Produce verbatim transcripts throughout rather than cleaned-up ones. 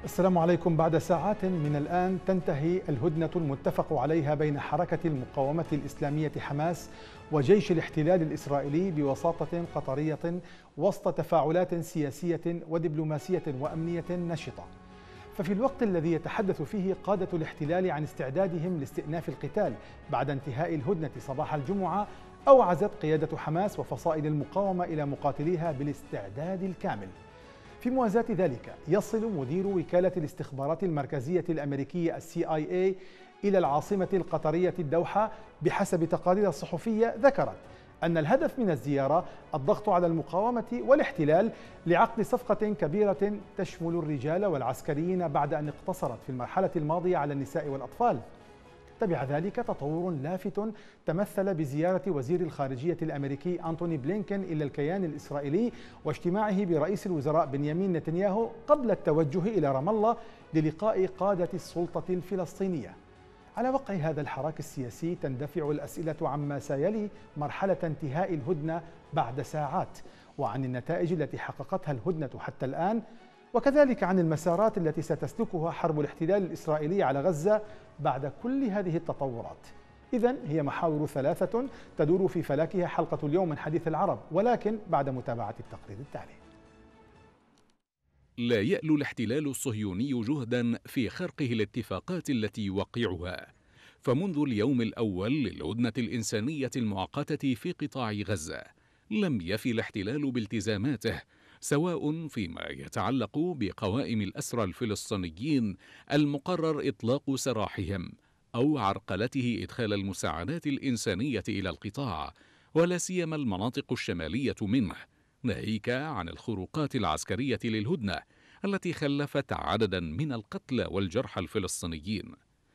السلام عليكم. بعد ساعات من الآن تنتهي الهدنة المتفق عليها بين حركة المقاومة الإسلامية حماس وجيش الاحتلال الإسرائيلي بوساطة قطرية وسط تفاعلات سياسية ودبلوماسية وأمنية نشطة. ففي الوقت الذي يتحدث فيه قادة الاحتلال عن استعدادهم لاستئناف القتال بعد انتهاء الهدنة صباح الجمعة، أوعزت قيادة حماس وفصائل المقاومة إلى مقاتليها بالاستعداد الكامل. في موازاة ذلك، يصل مدير وكالة الاستخبارات المركزية الأمريكية السي آي إيه إلى العاصمة القطرية الدوحة بحسب تقارير صحفية ذكرت أن الهدف من الزيارة الضغط على المقاومة والاحتلال لعقد صفقة كبيرة تشمل الرجال والعسكريين بعد أن اقتصرت في المرحلة الماضية على النساء والأطفال. تبع ذلك تطور لافت تمثل بزيارة وزير الخارجية الأمريكي أنتوني بلينكين إلى الكيان الإسرائيلي واجتماعه برئيس الوزراء بنيامين نتنياهو قبل التوجه إلى رام الله للقاء قادة السلطة الفلسطينية. على وقع هذا الحراك السياسي تندفع الأسئلة عما سيلي مرحلة انتهاء الهدنة بعد ساعات، وعن النتائج التي حققتها الهدنة حتى الآن، وكذلك عن المسارات التي ستسلكها حرب الاحتلال الإسرائيلي على غزة بعد كل هذه التطورات. إذن هي محاور ثلاثة تدور في فلكها حلقة اليوم من حديث العرب، ولكن بعد متابعة التقرير التالي. لا يألو الاحتلال الصهيوني جهدا في خرقه الاتفاقات التي يوقعها، فمنذ اليوم الأول للهدنة الإنسانية المؤقتة في قطاع غزة لم يفي الاحتلال بالتزاماته، سواء فيما يتعلق بقوائم الأسرى الفلسطينيين المقرر إطلاق سراحهم أو عرقلته إدخال المساعدات الإنسانية إلى القطاع، ولا سيما المناطق الشمالية منه، ناهيك عن الخروقات العسكرية للهدنة التي خلفت عددا من القتلى والجرحى الفلسطينيين.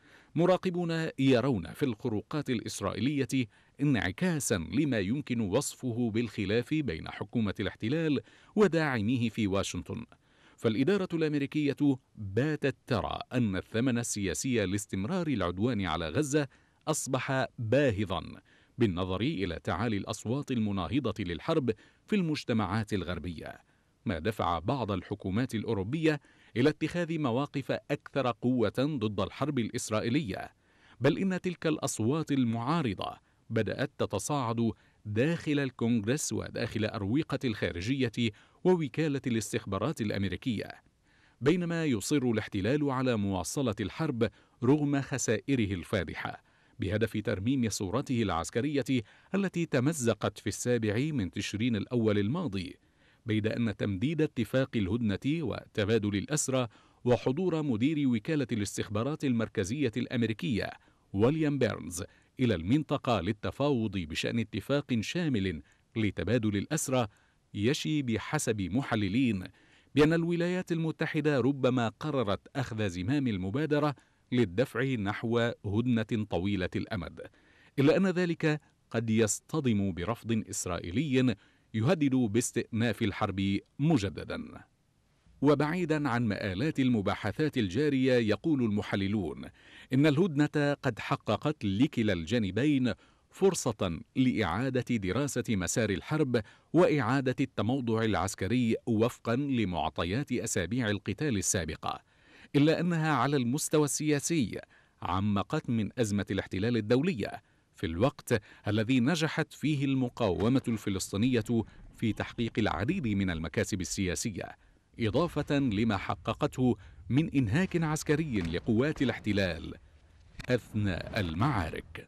مراقبون يرون في الخروقات الإسرائيلية انعكاسا لما يمكن وصفه بالخلاف بين حكومة الاحتلال وداعميه في واشنطن. فالإدارة الأمريكية باتت ترى أن الثمن السياسي لاستمرار العدوان على غزة أصبح باهظا بالنظر إلى تعالي الأصوات المناهضة للحرب في المجتمعات الغربية، ما دفع بعض الحكومات الأوروبية إلى اتخاذ مواقف أكثر قوة ضد الحرب الإسرائيلية. بل إن تلك الأصوات المعارضة بدأت تتصاعد داخل الكونغرس وداخل أروقة الخارجية ووكالة الاستخبارات الأمريكية، بينما يصر الاحتلال على مواصلة الحرب رغم خسائره الفادحة بهدف ترميم صورته العسكرية التي تمزقت في السابع من تشرين الأول الماضي، بيد أن تمديد اتفاق الهدنة وتبادل الأسرى وحضور مدير وكالة الاستخبارات المركزية الأمريكية ويليام بيرنز إلى المنطقة للتفاوض بشأن اتفاق شامل لتبادل الأسرى يشي بحسب محللين بأن الولايات المتحدة ربما قررت أخذ زمام المبادرة للدفع نحو هدنة طويلة الأمد، إلا أن ذلك قد يصطدم برفض إسرائيلي يهدد باستئناف الحرب مجددا. وبعيدا عن مآلات المباحثات الجارية، يقول المحللون إن الهدنة قد حققت لكلا الجانبين فرصة لإعادة دراسة مسار الحرب وإعادة التموضع العسكري وفقا لمعطيات أسابيع القتال السابقة، إلا أنها على المستوى السياسي عمقت من أزمة الاحتلال الدولية في الوقت الذي نجحت فيه المقاومة الفلسطينية في تحقيق العديد من المكاسب السياسية، إضافة لما حققته من إنهاك عسكري لقوات الاحتلال أثناء المعارك.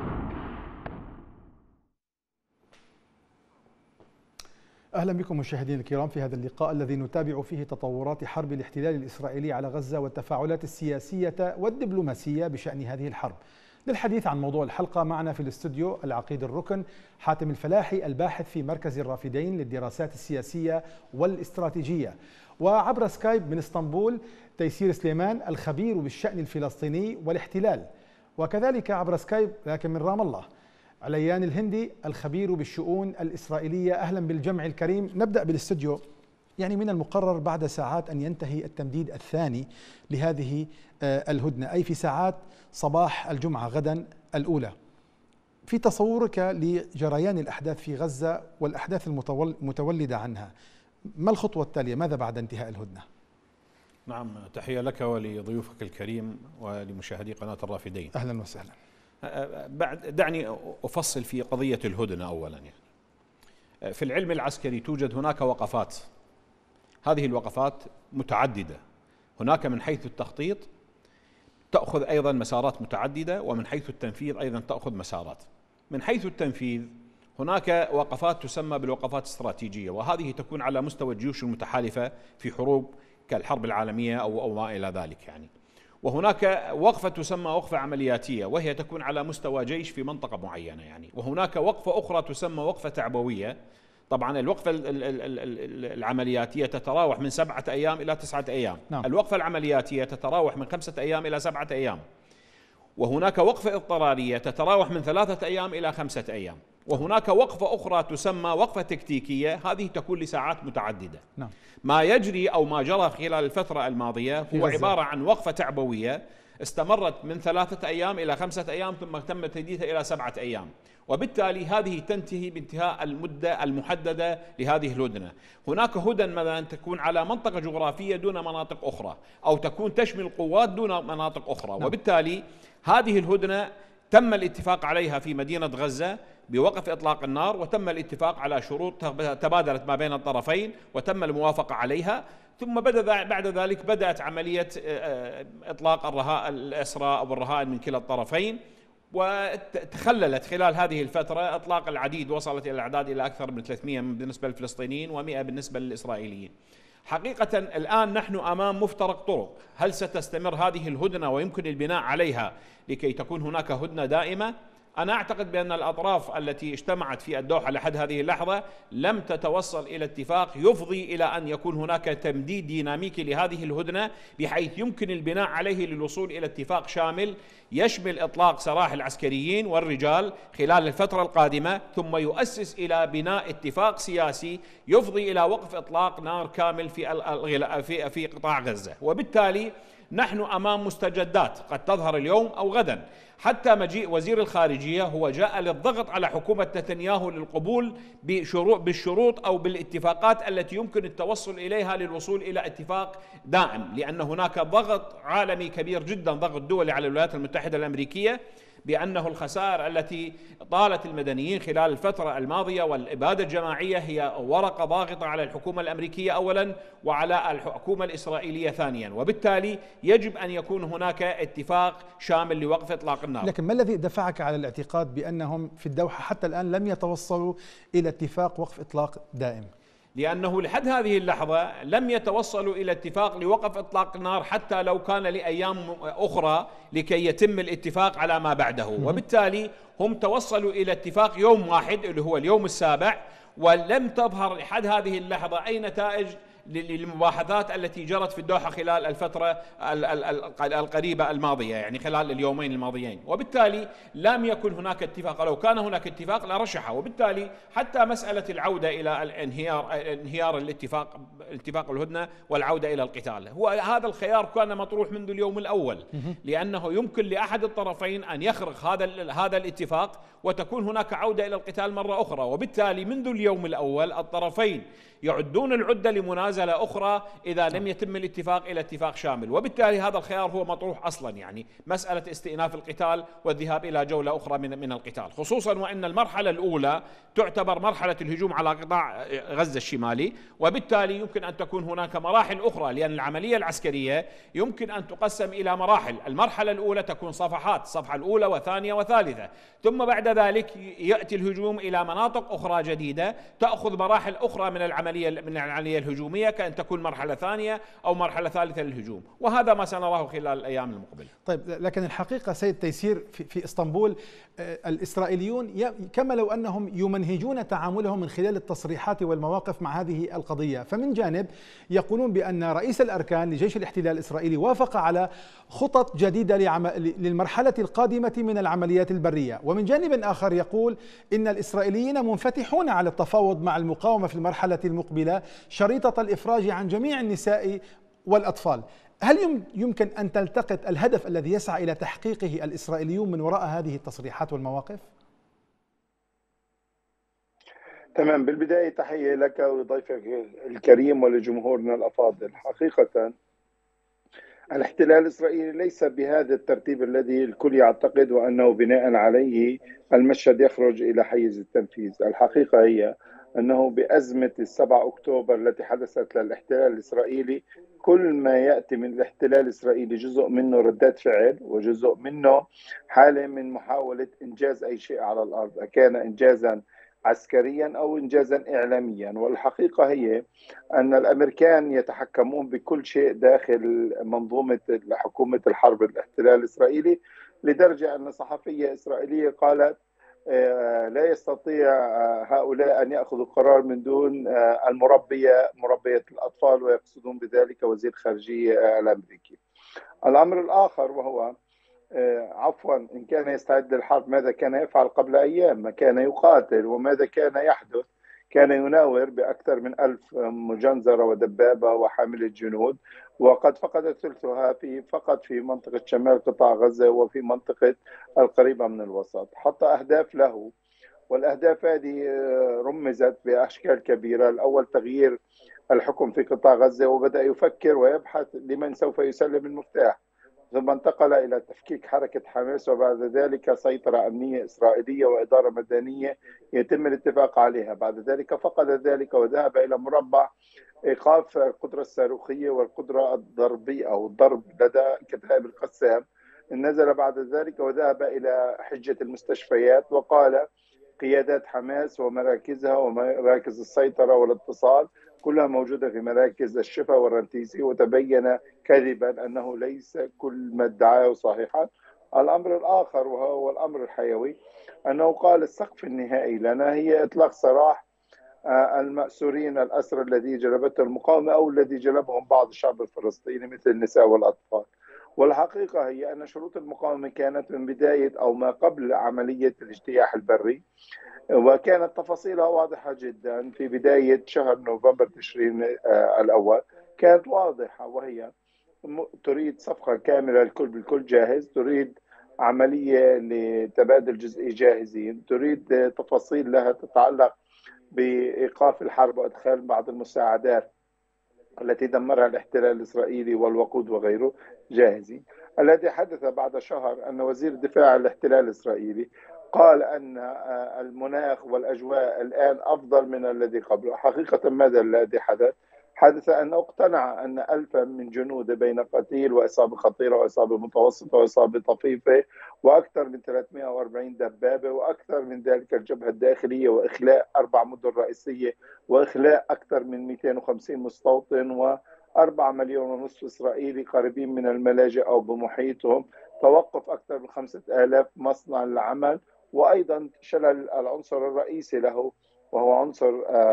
أهلا بكم مشاهدينا الكرام في هذا اللقاء الذي نتابع فيه تطورات حرب الاحتلال الإسرائيلي على غزة والتفاعلات السياسية والدبلوماسية بشأن هذه الحرب. للحديث عن موضوع الحلقة معنا في الاستوديو العقيد الركن حاتم الفلاحي، الباحث في مركز الرافدين للدراسات السياسية والاستراتيجية، وعبر سكايب من اسطنبول تيسير سليمان الخبير بالشأن الفلسطيني والاحتلال، وكذلك عبر سكايب لكن من رام الله عليان الهندي الخبير بالشؤون الإسرائيلية. أهلا بالجمع الكريم. نبدأ بالاستوديو. يعني من المقرر بعد ساعات أن ينتهي التمديد الثاني لهذه الهدنة، أي في ساعات صباح الجمعة غدا الأولى. في تصورك لجريان الأحداث في غزة والأحداث المتولدة عنها، ما الخطوة التالية؟ ماذا بعد انتهاء الهدنة؟ نعم، تحية لك ولضيوفك الكريم ولمشاهدي قناة الرافدين. أهلا وسهلا. بعد دعني أفصل في قضية الهدنة. أولا يعني في العلم العسكري توجد هناك وقفات، هذه الوقفات متعددة، هناك من حيث التخطيط تأخذ أيضا مسارات متعددة، ومن حيث التنفيذ أيضا تأخذ مسارات. من حيث التنفيذ هناك وقفات تسمى بالوقفات الاستراتيجية، وهذه تكون على مستوى الجيوش المتحالفة في حروب كالحرب العالمية أو أو ما إلى ذلك يعني. وهناك وقفة تسمى وقفة عملياتية، وهي تكون على مستوى جيش في منطقة معينة يعني. وهناك وقفة أخرى تسمى وقفة تعبوية. طبعا الوقفة العملياتية تتراوح من سبعة أيام إلى تسعة أيام. نعم. الوقفة العملياتية تتراوح من خمسة أيام إلى سبعة أيام. وهناك وقفة اضطرارية تتراوح من ثلاثة أيام إلى خمسة أيام. وهناك وقفة أخرى تسمى وقفة تكتيكية، هذه تكون لساعات متعددة. نعم. ما يجري أو ما جرى خلال الفترة الماضية هو عبارة عن وقفة تعبوية استمرت من ثلاثة أيام إلى خمسة أيام، ثم تم تجديدها إلى سبعة أيام، وبالتالي هذه تنتهي بانتهاء المدة المحددة لهذه الهدنة. هناك هدن مثلا تكون على منطقة جغرافية دون مناطق أخرى، أو تكون تشمل قوات دون مناطق أخرى. نعم. وبالتالي هذه الهدنة تم الاتفاق عليها في مدينة غزة بوقف إطلاق النار، وتم الاتفاق على شروط تبادلت ما بين الطرفين وتم الموافقة عليها. ثم بدأ بعد ذلك بدأت عملية إطلاق الرهائن الأسرى أو الرهائن من كلا الطرفين، وتخللت خلال هذه الفترة إطلاق العديد، وصلت إلى الأعداد إلى أكثر من ثلاثمئة بالنسبة للفلسطينيين ومئة بالنسبة للإسرائيليين. حقيقة الآن نحن أمام مفترق طرق، هل ستستمر هذه الهدنة ويمكن البناء عليها لكي تكون هناك هدنة دائمة؟ أنا أعتقد بأن الأطراف التي اجتمعت في الدوحة لحد هذه اللحظة لم تتوصل إلى اتفاق يفضي إلى أن يكون هناك تمديد ديناميكي لهذه الهدنة، بحيث يمكن البناء عليه للوصول إلى اتفاق شامل يشمل إطلاق سراح العسكريين والرجال خلال الفترة القادمة، ثم يؤسس إلى بناء اتفاق سياسي يفضي إلى وقف إطلاق نار كامل في في في قطاع غزة. وبالتالي نحن أمام مستجدات قد تظهر اليوم أو غدا. حتى مجيء وزير الخارجية هو جاء للضغط على حكومة نتنياهو للقبول بالشروط أو بالاتفاقات التي يمكن التوصل إليها للوصول إلى اتفاق دائم، لأن هناك ضغط عالمي كبير جدا، ضغط دولي على الولايات المتحدة الأمريكية بأنه الخسائر التي طالت المدنيين خلال الفترة الماضية والإبادة الجماعية هي ورقة ضاغطة على الحكومة الأمريكية أولا وعلى الحكومة الإسرائيلية ثانيا، وبالتالي يجب أن يكون هناك اتفاق شامل لوقف إطلاق النار. لكن ما الذي دفعك على الاعتقاد بأنهم في الدوحة حتى الآن لم يتوصلوا إلى اتفاق وقف إطلاق دائم؟ لأنه لحد هذه اللحظة لم يتوصلوا إلى اتفاق لوقف إطلاق النار حتى لو كان لأيام أخرى لكي يتم الاتفاق على ما بعده. وبالتالي هم توصلوا إلى اتفاق يوم واحد اللي هو اليوم السابع، ولم تظهر لحد هذه اللحظة أي نتائج للمباحثات التي جرت في الدوحة خلال الفترة القريبة الماضية، يعني خلال اليومين الماضيين. وبالتالي لم يكن هناك اتفاق، لو كان هناك اتفاق لرشحه. وبالتالي حتى مسألة العودة إلى الانهيار انهيار الاتفاق اتفاق الهدنة والعودة إلى القتال، هو هذا الخيار كان مطروح منذ اليوم الأول، لأنه يمكن لأحد الطرفين أن يخرق هذا هذا الاتفاق وتكون هناك عودة إلى القتال مرة أخرى. وبالتالي منذ اليوم الأول الطرفين يعدون العدة لمنازلة أخرى إذا لم يتم الاتفاق إلى اتفاق شامل. وبالتالي هذا الخيار هو مطروح أصلا، يعني مسألة استئناف القتال والذهاب إلى جولة أخرى من من القتال، خصوصا وأن المرحلة الأولى تعتبر مرحلة الهجوم على قطاع غزة الشمالي، وبالتالي يمكن أن تكون هناك مراحل أخرى، لأن العملية العسكرية يمكن أن تقسم إلى مراحل. المرحلة الأولى تكون صفحات، الصفحة الأولى وثانية وثالثة، ثم بعد ذلك يأتي الهجوم إلى مناطق أخرى جديدة تأخذ مراحل أخرى من العملية من العملية الهجومية، كأن تكون مرحلة ثانية أو مرحلة ثالثة للهجوم، وهذا ما سنراه خلال الأيام المقبلة. طيب، لكن الحقيقة سيد تيسير في, في إسطنبول الإسرائيليون كما لو أنهم يمنهجون تعاملهم من خلال التصريحات والمواقف مع هذه القضية. فمن جانب يقولون بأن رئيس الأركان لجيش الاحتلال الإسرائيلي وافق على خطط جديدة للمرحلة القادمة من العمليات البرية، ومن جانب آخر يقول إن الإسرائيليين منفتحون على التفاوض مع المقاومة في المرحلة المقبلة شريطة الإفراج عن جميع النساء والأطفال. هل يمكن أن تلتقط الهدف الذي يسعى إلى تحقيقه الإسرائيليون من وراء هذه التصريحات والمواقف؟ تمام. بالبداية تحية لك ولضيفك الكريم ولجمهورنا الأفاضل. حقيقة الاحتلال الإسرائيلي ليس بهذا الترتيب الذي الكل يعتقد وأنه بناء عليه المشهد يخرج إلى حيز التنفيذ. الحقيقة هي أنه بأزمة السبعة أكتوبر التي حدثت للاحتلال الإسرائيلي، كل ما يأتي من الاحتلال الإسرائيلي جزء منه ردات فعل وجزء منه حالة من محاولة إنجاز أي شيء على الأرض، كان إنجازا عسكريا أو إنجازا إعلاميا. والحقيقة هي أن الأمريكان يتحكمون بكل شيء داخل منظومة حكومة الحرب الاحتلال الإسرائيلي، لدرجة أن صحفية إسرائيلية قالت لا يستطيع هؤلاء أن يأخذوا قرار من دون المربية مربية الأطفال، ويقصدون بذلك وزير الخارجية الأمريكي. الأمر الآخر وهو عفوا إن كان يستعد للحرب ماذا كان يفعل قبل أيام؟ ما كان يقاتل وماذا كان يحدث؟ كان يناور بأكثر من ألف مجنزرة ودبابة وحاملة جنود، وقد فقد ثلثها في فقط في منطقة شمال قطاع غزة وفي منطقة القريبة من الوسط. حط أهداف له، والأهداف هذه رمزت بأشكال كبيرة. الأول تغيير الحكم في قطاع غزة، وبدأ يفكر ويبحث لمن سوف يسلم المفتاح، ثم انتقل إلى تفكيك حركة حماس، وبعد ذلك سيطرة أمنية إسرائيلية وإدارة مدنية يتم الاتفاق عليها. بعد ذلك فقد ذلك وذهب إلى مربع إيقاف القدرة الصاروخية والقدرة الضربية أو الضرب لدى كتائب القسام. نزل بعد ذلك وذهب إلى حجة المستشفيات، وقال قيادات حماس ومراكزها ومراكز السيطرة والاتصال كلها موجودة في مراكز الشفا والرنتيسي، وتبين كذبا أنه ليس كل ما ادعاه صحيحا. الأمر الآخر وهو الأمر الحيوي أنه قال السقف النهائي لنا هي إطلاق سراح المأسورين الأسرى الذي جلبته المقاومة أو الذي جلبهم بعض الشعب الفلسطيني مثل النساء والأطفال. والحقيقة هي أن شروط المقاومة كانت من بداية أو ما قبل عملية الاجتياح البري، وكانت تفاصيلها واضحة جدا. في بداية شهر نوفمبر تشرين الأول كانت واضحة، وهي تريد صفقة كاملة الكل بالكل جاهز، تريد عملية لتبادل جزئي جاهزين، تريد تفاصيل لها تتعلق بإيقاف الحرب وإدخال بعض المساعدات التي دمرها الاحتلال الإسرائيلي والوقود وغيره جاهزين. الذي حدث بعد شهر أن وزير دفاع الاحتلال الإسرائيلي قال أن المناخ والأجواء الآن أفضل من الذي قبله. حقيقة ماذا الذي حدث؟ حدث أن اقتنع أن ألفا من جنود بين قتيل وإصابة خطيرة وإصابة متوسطة وإصابة طفيفة وأكثر من ثلاثمئة وأربعين دبابة وأكثر من ذلك الجبهة الداخلية وإخلاء أربع مدن رئيسية وإخلاء أكثر من مئتين وخمسين مستوطن وأربعة مليون ونصف إسرائيلي قريبين من الملاجئ أو بمحيطهم، توقف أكثر من خمسة آلاف مصنع للعمل، وأيضا شلل العنصر الرئيسي له وهو عنصر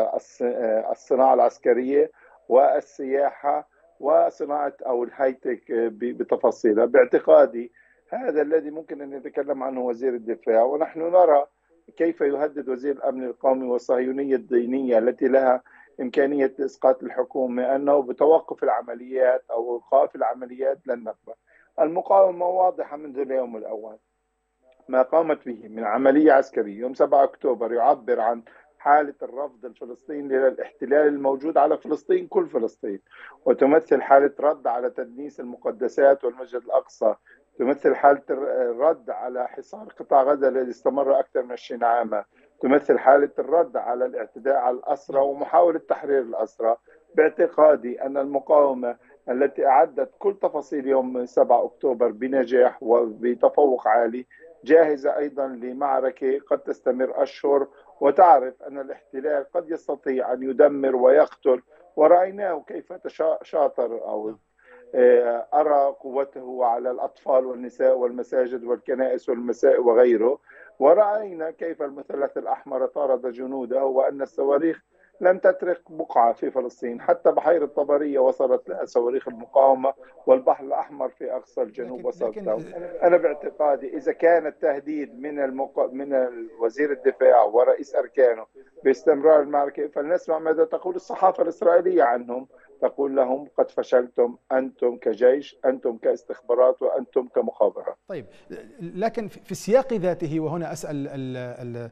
الصناعة العسكرية والسياحة وصناعة أو الهايتك بتفاصيلها. باعتقادي هذا الذي ممكن أن يتكلم عنه وزير الدفاع، ونحن نرى كيف يهدد وزير الأمن القومي والصهيونية الدينية التي لها إمكانية إسقاط الحكومة أنه بتوقف العمليات أو إيقاف العمليات لن نقبل. المقاومة واضحة منذ اليوم الأول، ما قامت به من عملية عسكرية يوم سبعة أكتوبر يعبر عن حالة الرفض الفلسطيني للاحتلال الموجود على فلسطين كل فلسطين، وتمثل حالة رد على تدنيس المقدسات والمسجد الأقصى، تمثل حالة الرد على حصار قطاع غزة الذي استمر أكثر من عشرين عاما، تمثل حالة الرد على الاعتداء على الأسرى ومحاولة تحرير الأسرى. باعتقادي أن المقاومة التي أعدت كل تفاصيل يوم سبعة أكتوبر بنجاح وبتفوق عالي جاهزة أيضا لمعركة قد تستمر أشهر، وتعرف أن الاحتلال قد يستطيع أن يدمر ويقتل، ورأيناه كيف تشاطر أو أرى قوته على الأطفال والنساء والمساجد والكنائس والمساء وغيره، ورأينا كيف المثلث الأحمر طارد جنوده، وأن الصواريخ لم تترك بقعة في فلسطين، حتى بحيرة طبرية وصلت لها صواريخ المقاومة، والبحر الأحمر في أقصى الجنوب وصلته. أنا باعتقادي إذا كان التهديد من المق... من وزير الدفاع ورئيس أركانه باستمرار المعركة، فلنسمع ماذا تقول الصحافة الإسرائيلية عنهم. تقول لهم قد فشلتم أنتم كجيش، أنتم كاستخبارات، وأنتم كمخابرات. طيب، لكن في السياق ذاته، وهنا أسأل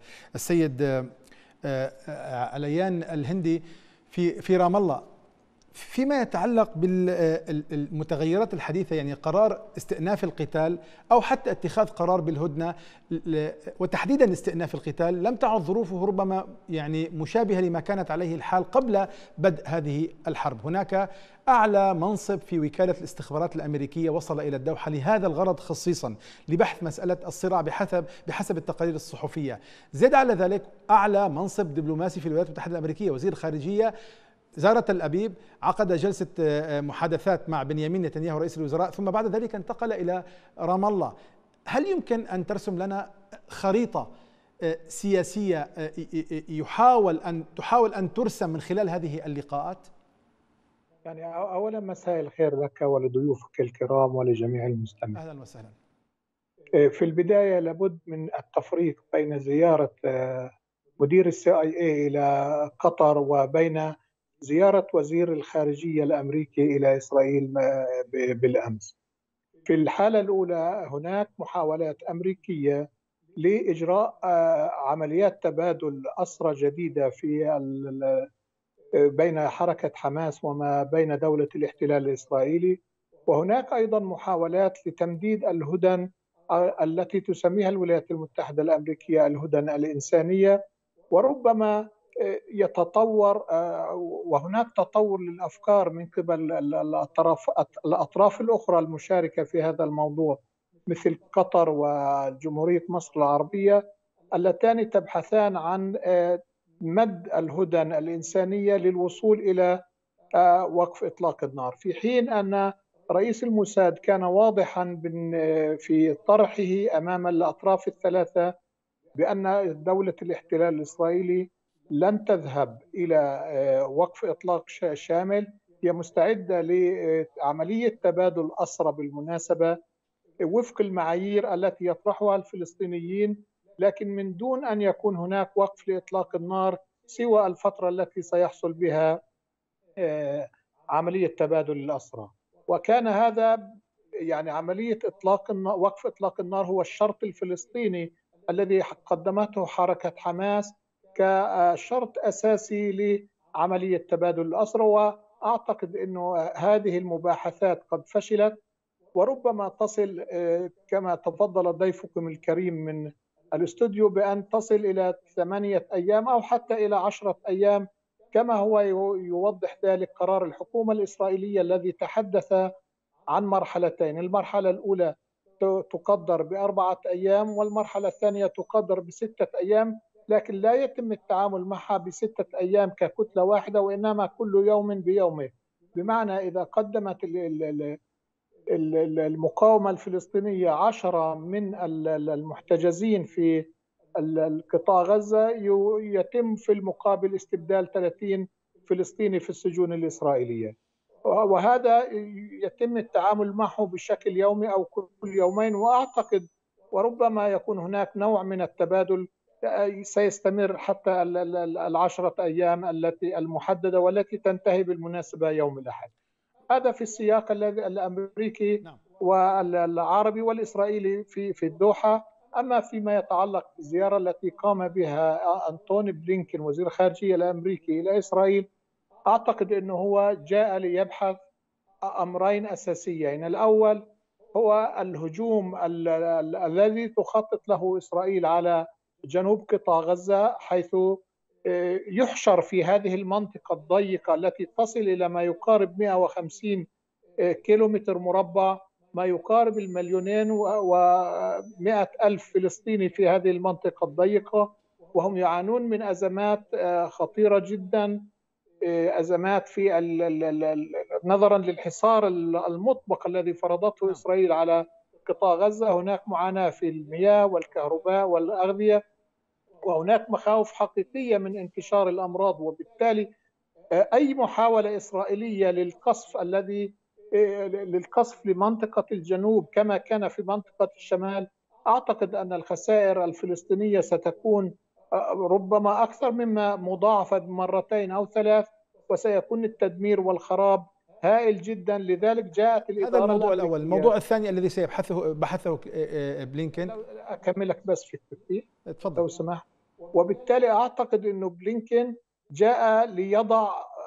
السيد عليان الهندي، في في رام الله فيما يتعلق بالمتغيرات الحديثة، يعني قرار استئناف القتال أو حتى اتخاذ قرار بالهدنة وتحديدا استئناف القتال، لم تعد ظروفه ربما يعني مشابهة لما كانت عليه الحال قبل بدء هذه الحرب. هناك أعلى منصب في وكالة الاستخبارات الأمريكية وصل إلى الدوحة لهذا الغرض خصيصا، لبحث مسألة الصراع بحسب بحسب التقارير الصحفية. زاد على ذلك أعلى منصب دبلوماسي في الولايات المتحدة الأمريكية، وزير خارجية، زار تل أبيب، عقد جلسة محادثات مع بنيامين نتنياهو رئيس الوزراء، ثم بعد ذلك انتقل إلى رام الله. هل يمكن أن ترسم لنا خريطة سياسية يحاول أن تحاول أن ترسم من خلال هذه اللقاءات؟ يعني أولا مساء الخير لك ولضيوفك الكرام ولجميع المستمعين. أهلا وسهلا. في البداية لابد من التفريق بين زيارة مدير السي اي اي إلى قطر وبين زيارة وزير الخارجية الأمريكي إلى إسرائيل بالأمس. في الحالة الأولى هناك محاولات أمريكية لإجراء عمليات تبادل أسرى جديدة في بين حركة حماس وما بين دولة الاحتلال الإسرائيلي، وهناك أيضا محاولات لتمديد الهدن التي تسميها الولايات المتحدة الأمريكية الهدن الإنسانية، وربما يتطور وهناك تطور للأفكار من قبل الأطراف الأطراف الأخرى المشاركة في هذا الموضوع مثل قطر وجمهورية مصر العربية، اللتان تبحثان عن مد الهدن الإنسانية للوصول إلى وقف إطلاق النار، في حين أن رئيس الموساد كان واضحا في طرحه أمام الأطراف الثلاثة بأن دولة الاحتلال الإسرائيلي لن تذهب إلى وقف إطلاق شامل، هي مستعدة لعملية تبادل أسرى بالمناسبة وفق المعايير التي يطرحها الفلسطينيين، لكن من دون أن يكون هناك وقف لإطلاق النار سوى الفترة التي سيحصل بها عملية تبادل الأسرى. وكان هذا يعني عملية إطلاق وقف إطلاق النار هو الشرط الفلسطيني الذي قدمته حركة حماس كشرط أساسي لعملية تبادل الأسرى، وأعتقد أنه هذه المباحثات قد فشلت وربما تصل كما تفضل ضيفكم الكريم من الاستوديو بأن تصل إلى ثمانية أيام أو حتى إلى عشرة أيام، كما هو يوضح ذلك قرار الحكومة الإسرائيلية الذي تحدث عن مرحلتين. المرحلة الأولى تقدر بأربعة أيام والمرحلة الثانية تقدر بستة أيام، لكن لا يتم التعامل معها بستة أيام ككتلة واحدة، وإنما كل يوم بيومه. بمعنى إذا قدمت المقاومة الفلسطينية عشرة من المحتجزين في القطاع غزة، يتم في المقابل استبدال ثلاثين فلسطيني في السجون الإسرائيلية، وهذا يتم التعامل معه بشكل يومي أو كل يومين. وأعتقد وربما يكون هناك نوع من التبادل سيستمر حتى العشرة أيام التي المحددة والتي تنتهي بالمناسبة يوم الأحد. هذا في السياق الأمريكي والعربي والإسرائيلي في في الدوحة. أما فيما يتعلق بالزيارة التي قام بها أنتوني بلينكين وزير الخارجية الأمريكي إلى إسرائيل، أعتقد أنه هو جاء ليبحث أمرين أساسيين. الأول هو الهجوم الذي تخطط له إسرائيل على جنوب قطاع غزة، حيث يحشر في هذه المنطقة الضيقة التي تصل إلى ما يقارب مئة وخمسين كيلومتر مربع، ما يقارب المليونين ومئة ألف فلسطيني في هذه المنطقة الضيقة، وهم يعانون من أزمات خطيرة جدا، أزمات في نظرا للحصار المطبق الذي فرضته إسرائيل على قطاع غزة. هناك معاناة في المياه والكهرباء والأغذية، وهناك مخاوف حقيقية من انتشار الأمراض، وبالتالي أي محاولة إسرائيلية للقصف الذي للقصف لمنطقة الجنوب كما كان في منطقة الشمال، أعتقد أن الخسائر الفلسطينية ستكون ربما أكثر مما مضاعفة مرتين أو ثلاث، وسيكون التدمير والخراب هائل جدا. لذلك جاءت الإدارة. هذا الموضوع الأول. الموضوع الثاني الذي سيبحثه بحثه بلينكين، أكملك بس في الترتيب اتفضل لو سمحت. وبالتالي أعتقد أنه بلينكين جاء ليضع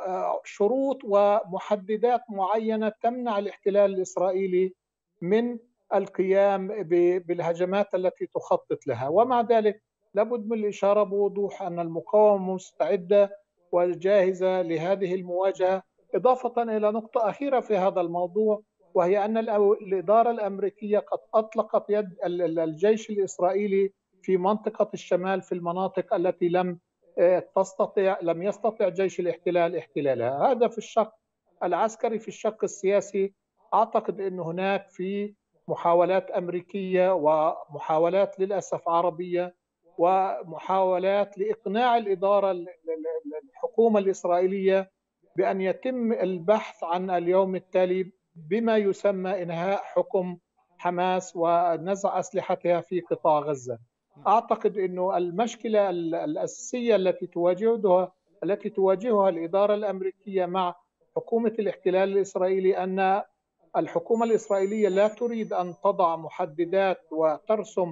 وشروط ومحددات معينة تمنع الاحتلال الإسرائيلي من القيام بالهجمات التي تخطط لها. ومع ذلك لابد من الإشارة بوضوح أن المقاومة مستعدة وجاهزة لهذه المواجهة، إضافة إلى نقطة أخيرة في هذا الموضوع، وهي أن الإدارة الأمريكية قد أطلقت يد الجيش الإسرائيلي في منطقة الشمال في المناطق التي لم تستطيع لم يستطع جيش الاحتلال احتلالها. هذا في الشق العسكري. في الشق السياسي أعتقد أن هناك في محاولات أمريكية ومحاولات للأسف عربية ومحاولات لإقناع الإدارة الحكومة الإسرائيلية بأن يتم البحث عن اليوم التالي بما يسمى إنهاء حكم حماس ونزع أسلحتها في قطاع غزة. أعتقد أنه المشكلة الأساسية التي تواجهها التي تواجهها الإدارة الأمريكية مع حكومة الاحتلال الإسرائيلي أن الحكومة الإسرائيلية لا تريد أن تضع محددات وترسم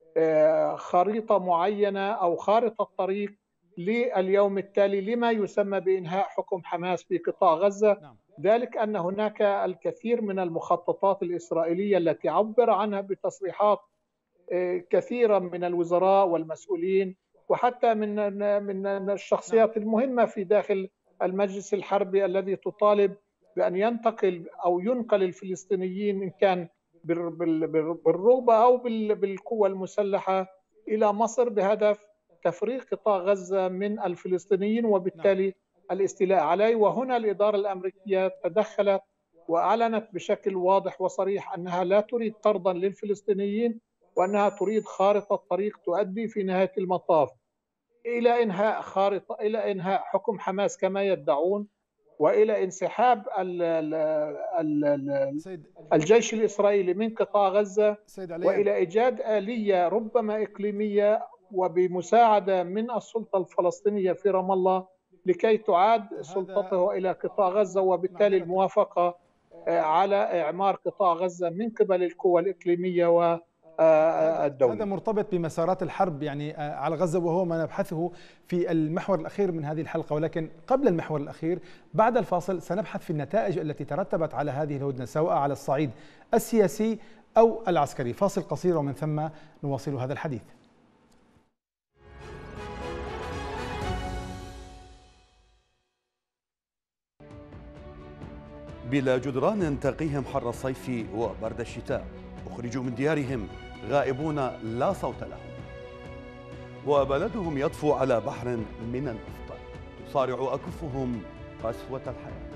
خريطة معينة أو خارطة طريق لليوم التالي لما يسمى بإنهاء حكم حماس في قطاع غزة. ذلك أن هناك الكثير من المخططات الإسرائيلية التي عبر عنها بتصريحات كثيرة من الوزراء والمسؤولين وحتى من من الشخصيات المهمة في داخل المجلس الحربي الذي تطالب بأن ينتقل أو ينقل الفلسطينيين إن كان بالروبة أو بالقوة المسلحة إلى مصر بهدف تفريغ قطاع غزة من الفلسطينيين وبالتالي الاستيلاء عليه. وهنا الإدارة الأمريكية تدخلت وأعلنت بشكل واضح وصريح أنها لا تريد طردا للفلسطينيين وأنها تريد خارطة طريق تؤدي في نهاية المطاف إلى إنهاء خارطة إلى إنهاء حكم حماس كما يدعون، وإلى انسحاب ال ال ال الجيش الإسرائيلي من قطاع غزة، وإلى إيجاد آلية ربما إقليمية وبمساعدة من السلطة الفلسطينية في رام الله لكي تعاد سلطته إلى قطاع غزة، وبالتالي الموافقة على إعمار قطاع غزة من قبل القوى الإقليمية و الدولة. هذا مرتبط بمسارات الحرب يعني على غزة، وهو ما نبحثه في المحور الأخير من هذه الحلقة. ولكن قبل المحور الأخير بعد الفاصل سنبحث في النتائج التي ترتبت على هذه الهدنة سواء على الصعيد السياسي أو العسكري. فاصل قصير ومن ثم نواصل هذا الحديث. بلا جدران تقيهم حر الصيف وبرد الشتاء، أخرجوا من ديارهم غائبون لا صوت لهم، وبلدهم يطفو على بحر من النفط، تصارع أكفهم قسوة الحياة.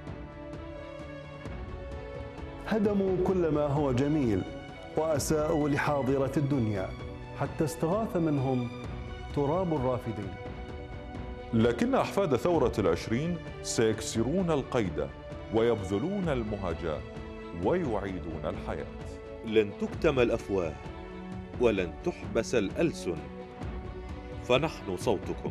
هدموا كل ما هو جميل وأساءوا لحاضرة الدنيا حتى استغاث منهم تراب الرافدين. لكن أحفاد ثورة العشرين سيكسرون القيد ويبذلون المهاجة ويعيدون الحياة. لن تكتم الأفواه ولن تحبس الألسن، فنحن صوتكم.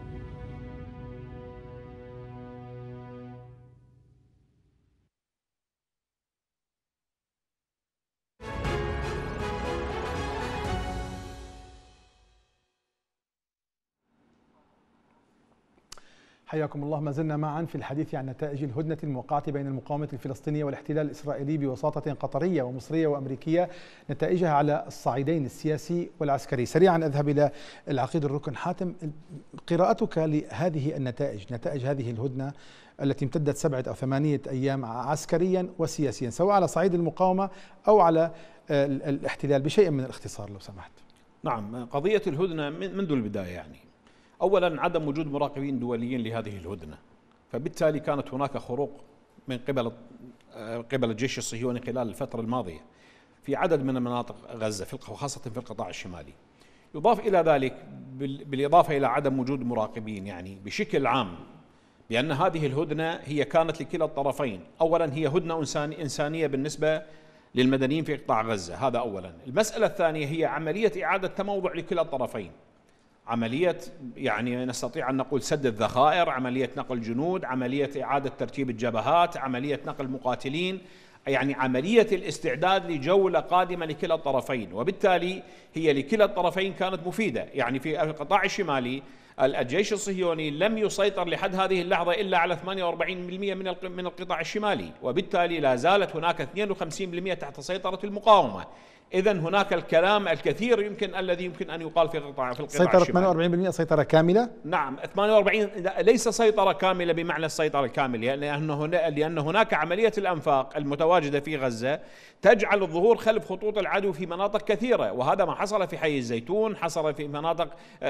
حياكم الله. ما زلنا معا في الحديث عن نتائج الهدنة الموقعة بين المقاومة الفلسطينية والاحتلال الإسرائيلي بوساطة قطرية ومصرية وأمريكية، نتائجها على الصعيدين السياسي والعسكري. سريعا أذهب إلى العقيد الركن. حاتم، قراءتك لهذه النتائج، نتائج هذه الهدنة التي امتدت سبعة أو ثمانية أيام عسكريا وسياسيا سواء على صعيد المقاومة أو على الاحتلال، بشيء من الاختصار لو سمحت. نعم، قضية الهدنة منذ البداية يعني أولا عدم وجود مراقبين دوليين لهذه الهدنة، فبالتالي كانت هناك خروق من قبل قبل الجيش الصهيوني خلال الفترة الماضية في عدد من مناطق غزة وخاصة في القطاع الشمالي. يضاف إلى ذلك بالإضافة إلى عدم وجود مراقبين يعني بشكل عام بأن هذه الهدنة هي كانت لكلا الطرفين. أولا هي هدنة إنسانية بالنسبة للمدنيين في قطاع غزة، هذا أولا. المسألة الثانية هي عملية إعادة تموضع لكلا الطرفين، عملية يعني نستطيع أن نقول سد الذخائر، عملية نقل جنود، عملية إعادة ترتيب الجبهات، عملية نقل مقاتلين، يعني عملية الاستعداد لجولة قادمة لكلا الطرفين، وبالتالي هي لكلا الطرفين كانت مفيدة. يعني في القطاع الشمالي الجيش الصهيوني لم يسيطر لحد هذه اللحظة إلا على ثمانية وأربعين بالمئة من من القطاع الشمالي، وبالتالي لا زالت هناك اثنين وخمسين بالمئة تحت سيطرة المقاومة. إذن هناك الكلام الكثير يمكن الذي يمكن أن يقال في القطاع في القطاع سيطرة الشمالي. ثمانية وأربعين بالمئة سيطرة كاملة؟ نعم، ثمانية وأربعين ليس سيطرة كاملة بمعنى السيطرة الكاملة، لأن هنا لأن هناك عملية الأنفاق المتواجدة في غزة تجعل الظهور خلف خطوط العدو في مناطق كثيرة، وهذا ما حصل في حي الزيتون، حصل في مناطق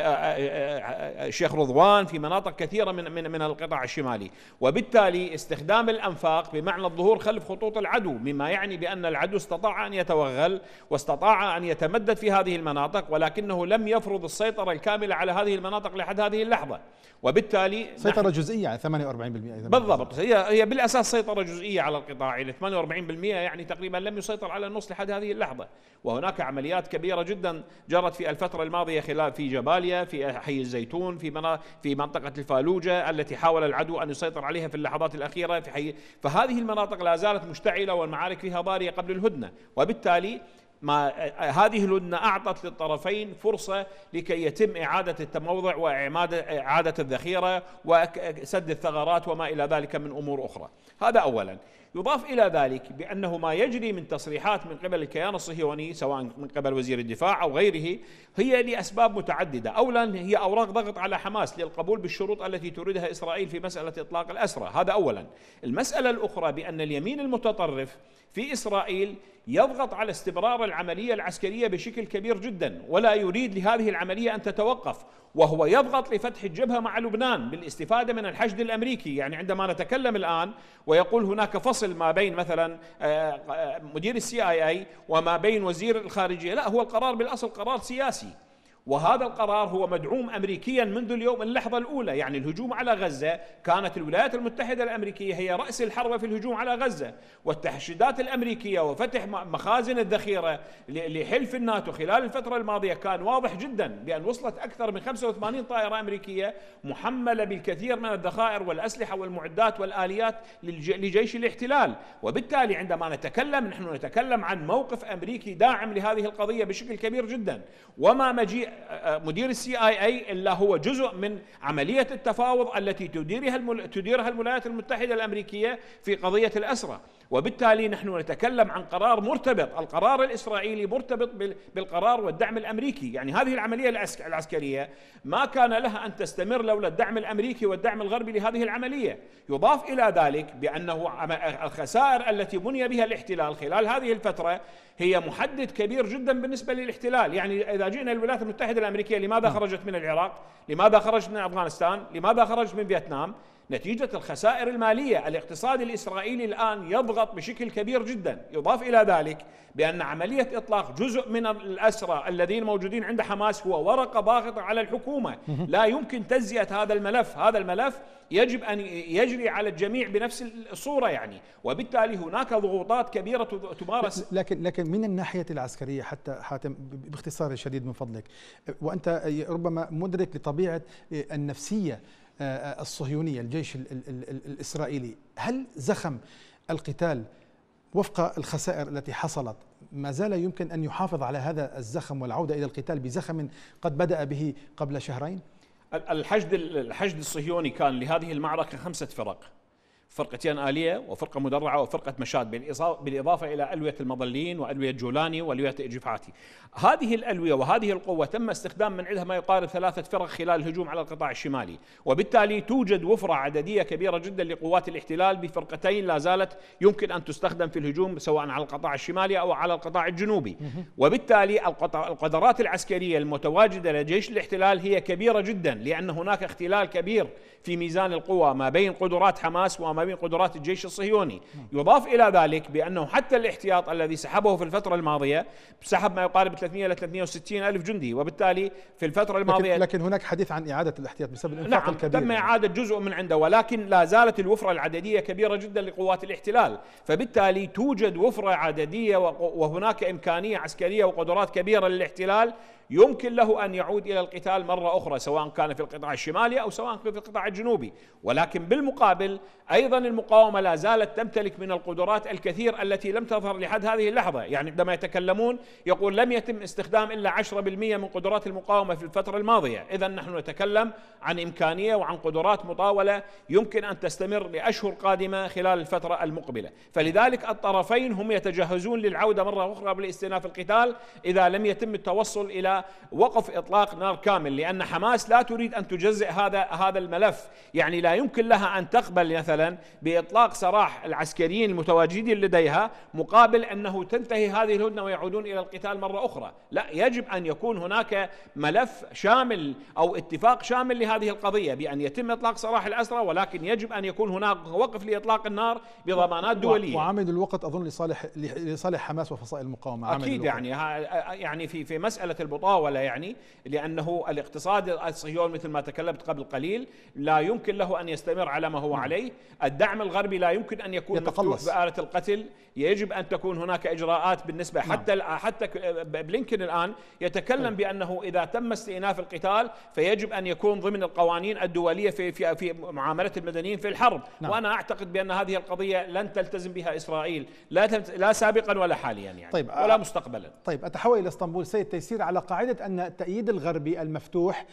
شيخ رضوان، في مناطق كثيرة من من من القطاع الشمالي. وبالتالي استخدام الأنفاق بمعنى الظهور خلف خطوط العدو، مما يعني بأن العدو استطاع أن يتوغل واستطاع أن يتمدد في هذه المناطق، ولكنه لم يفرض السيطرة الكاملة على هذه المناطق لحد هذه اللحظة. وبالتالي سيطرة جزئية على ثمانية وأربعين بالمئة. بالضبط، هي هي بالأساس سيطرة جزئية على القطاع، يعني ثمانية وأربعين بالمئة يعني تقريبا لم يسيطر على النص لحد هذه اللحظة. وهناك عمليات كبيرة جدا جرت في الفترة الماضية خلال في جباليا، في حي الزيتون، في في منطقة الفالوجة التي حاول العدو أن يسيطر عليها في اللحظات الأخيرة في حي. فهذه المناطق لا زالت مشتعلة والمعارك فيها ضارية قبل الهدنة، وبالتالي ما هذه الهدنة أعطت للطرفين فرصة لكي يتم إعادة التموضع وإعادة الذخيرة وسد الثغرات وما إلى ذلك من أمور أخرى. هذا أولا. يضاف إلى ذلك بأنه ما يجري من تصريحات من قبل الكيان الصهيوني سواء من قبل وزير الدفاع أو غيره هي لأسباب متعددة. أولا هي أوراق ضغط على حماس للقبول بالشروط التي تريدها إسرائيل في مسألة إطلاق الأسرى، هذا أولا. المسألة الأخرى بأن اليمين المتطرف في إسرائيل يضغط على استمرار العملية العسكرية بشكل كبير جدا، ولا يريد لهذه العملية أن تتوقف، وهو يضغط لفتح الجبهة مع لبنان بالاستفادة من الحشد الأمريكي. يعني عندما نتكلم الآن ويقول هناك فصل ما بين مثلا مدير السي آي آي وما بين وزير الخارجية، لا، هو القرار بالأصل قرار سياسي، وهذا القرار هو مدعوم أمريكيا منذ اليوم اللحظة الأولى. يعني الهجوم على غزة كانت الولايات المتحدة الأمريكية هي رأس الحربة في الهجوم على غزة، والتحشيدات الأمريكية وفتح مخازن الذخيرة لحلف الناتو خلال الفترة الماضية كان واضح جدا بأن وصلت أكثر من خمسة وثمانين طائرة أمريكية محملة بالكثير من الذخائر والأسلحة والمعدات والآليات لجيش الاحتلال. وبالتالي عندما نتكلم نحن نتكلم عن موقف أمريكي داعم لهذه القضية بشكل كبير جدا، وما مجيء مدير السي آي آي إلا هو جزء من عملية التفاوض التي تديرها تديرها الولايات المتحدة الأمريكية في قضية الأسرى. وبالتالي نحن نتكلم عن قرار مرتبط، القرار الإسرائيلي مرتبط بالقرار والدعم الأمريكي. يعني هذه العملية العسكرية ما كان لها أن تستمر لولا الدعم الأمريكي والدعم الغربي لهذه العملية. يضاف إلى ذلك بأنه الخسائر التي بني بها الاحتلال خلال هذه الفترة هي محدد كبير جدا بالنسبة للاحتلال. يعني إذا جئنا الولايات المتحدة الأمريكية لماذا خرجت من العراق؟ لماذا خرجت من أفغانستان؟ لماذا خرجت من فيتنام؟ نتيجة الخسائر المالية. الاقتصاد الإسرائيلي الآن يضغط بشكل كبير جدا. يضاف إلى ذلك بأن عملية إطلاق جزء من الأسرى الذين موجودين عند حماس هو ورقة ضاغطة على الحكومة، لا يمكن تجزئة هذا الملف. هذا الملف يجب أن يجري على الجميع بنفس الصورة يعني، وبالتالي هناك ضغوطات كبيرة تمارس. لكن لكن من الناحية العسكرية حتى حاتم باختصار شديد من فضلك، وأنت ربما مدرك لطبيعة النفسية الصهيونية الجيش الإسرائيلي، هل زخم القتال وفق الخسائر التي حصلت ما زال يمكن أن يحافظ على هذا الزخم والعودة إلى القتال بزخم قد بدأ به قبل شهرين؟ الحشد الحشد الصهيوني كان لهذه المعركة خمسة فرق، فرقتين آلية وفرقة مدرعة وفرقة مشاد، بالإضافة إلى ألوية المظلين وألوية جولاني وألوية إجفعاتي. هذه الألوية وهذه القوة تم استخدام من عندها ما يقارب ثلاثة فرق خلال الهجوم على القطاع الشمالي، وبالتالي توجد وفرة عددية كبيرة جدا لقوات الاحتلال بفرقتين لا زالت يمكن أن تستخدم في الهجوم سواء على القطاع الشمالي أو على القطاع الجنوبي. وبالتالي القدرات العسكرية المتواجدة لجيش الاحتلال هي كبيرة جدا، لأن هناك اختلال كبير في ميزان القوى ما بين قدرات حماس وما بين قدرات الجيش الصهيوني. يضاف إلى ذلك بأنه حتى الاحتياط الذي سحبه في الفترة الماضية سحب ما يقارب ثلاثمئة إلى ثلاثمئة وستين ألف جندي، وبالتالي في الفترة الماضية لكن, لكن هناك حديث عن إعادة الاحتياط بسبب الإنفاق نعم الكبير. تم إعادة جزء من عنده، ولكن لا زالت الوفرة العددية كبيرة جدا لقوات الاحتلال، فبالتالي توجد وفرة عددية وهناك إمكانية عسكرية وقدرات كبيرة للاحتلال يمكن له أن يعود إلى القتال مرة أخرى، سواء كان في القطاع الشمالي أو سواء في القطاع الجنوبي. ولكن بالمقابل أيضا المقاومة لا زالت تمتلك من القدرات الكثير التي لم تظهر لحد هذه اللحظة. يعني عندما يتكلمون يقول لم يتم استخدام إلا عشرة بالمئة من قدرات المقاومة في الفترة الماضية. إذا نحن نتكلم عن إمكانية وعن قدرات مطاولة يمكن أن تستمر لأشهر قادمة خلال الفترة المقبلة. فلذلك الطرفين هم يتجهزون للعودة مرة أخرى بالاستئناف القتال إذا لم يتم التوصل إلى وقف إطلاق نار كامل، لأن حماس لا تريد أن تجزئ هذا هذا الملف. يعني لا يمكن لها أن تقبل مثلا بإطلاق سراح العسكريين المتواجدين لديها مقابل أنه تنتهي هذه الهدنة ويعودون إلى القتال مرة أخرى. لا، يجب أن يكون هناك ملف شامل أو اتفاق شامل لهذه القضية بأن يتم إطلاق سراح الأسرى، ولكن يجب أن يكون هناك وقف لإطلاق النار بضمانات دولية. وعامل الوقت أظن لصالح لصالح حماس وفصائل المقاومة. أكيد يعني يعني في في مسألة المطاولة، يعني لأنه الاقتصاد الصهيوني مثل ما تكلمت قبل قليل لا يمكن له أن يستمر على ما هو عليه. الدعم الغربي لا يمكن أن يكون يتقلص مفتوح بآلة القتل. يجب أن تكون هناك إجراءات بالنسبة حتى نعم. حتى بلينكن الآن يتكلم طيب. بأنه إذا تم استئناف القتال فيجب أن يكون ضمن القوانين الدولية في في في معاملة المدنيين في الحرب. نعم. وأنا أعتقد بأن هذه القضية لن تلتزم بها إسرائيل لا لا سابقا ولا حاليا يعني طيب. ولا مستقبلا. طيب أتحول إلى اسطنبول سيد تيسير، على قاعدة أن التأييد الغربي المفتوح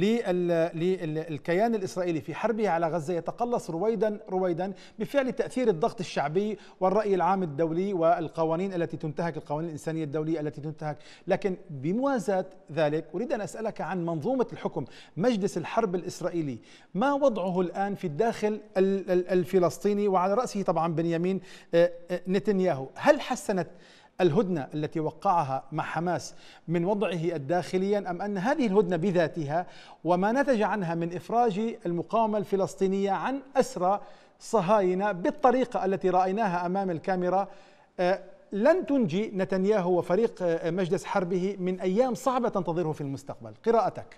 للكيان الإسرائيلي في حربه على غزة يتقلص رويدا رويدا بفعل تأثير الضغط الشعبي والرأي العام الدولي والقوانين التي تنتهك، القوانين الإنسانية الدولية التي تنتهك. لكن بموازاة ذلك أريد أن أسألك عن منظومة الحكم، مجلس الحرب الإسرائيلي، ما وضعه الآن في الداخل الفلسطيني وعلى رأسه طبعا بنيامين نتنياهو؟ هل حسنت الهدنة التي وقعها مع حماس من وضعه الداخليا، أم أن هذه الهدنة بذاتها وما نتج عنها من إفراج المقاومة الفلسطينية عن أسرى صهاينة بالطريقة التي رأيناها أمام الكاميرا لن تنجي نتنياهو وفريق مجلس حربه من أيام صعبة تنتظره في المستقبل؟ قراءتك.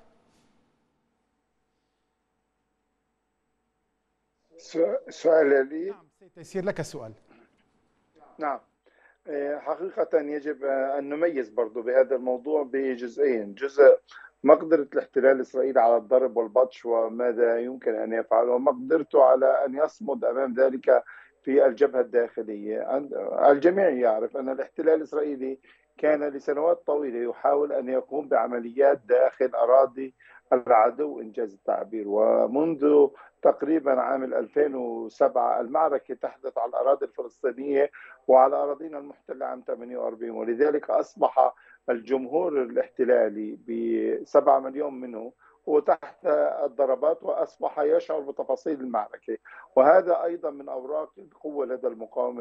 سؤال لي؟ نعم سيد تيسير لك السؤال. نعم، حقيقة يجب أن نميز برضو بهذا الموضوع بجزئين. جزء مقدرة الاحتلال الإسرائيلي على الضرب والبطش وماذا يمكن أن يفعل، ومقدرته على أن يصمد أمام ذلك في الجبهة الداخلية. الجميع يعرف أن الاحتلال الإسرائيلي كان لسنوات طويلة يحاول أن يقوم بعمليات داخل أراضي العدو إنجاز التعبير، ومنذ تقريبا عام ألفين وسبعة المعركة تحدث على الأراضي الفلسطينية وعلى أراضينا المحتلة عام ثمانية وأربعين، ولذلك أصبح الجمهور الاحتلالي بسبعة مليون منه هو تحت الضربات وأصبح يشعر بتفاصيل المعركة، وهذا أيضا من أوراق القوة لدى المقاومة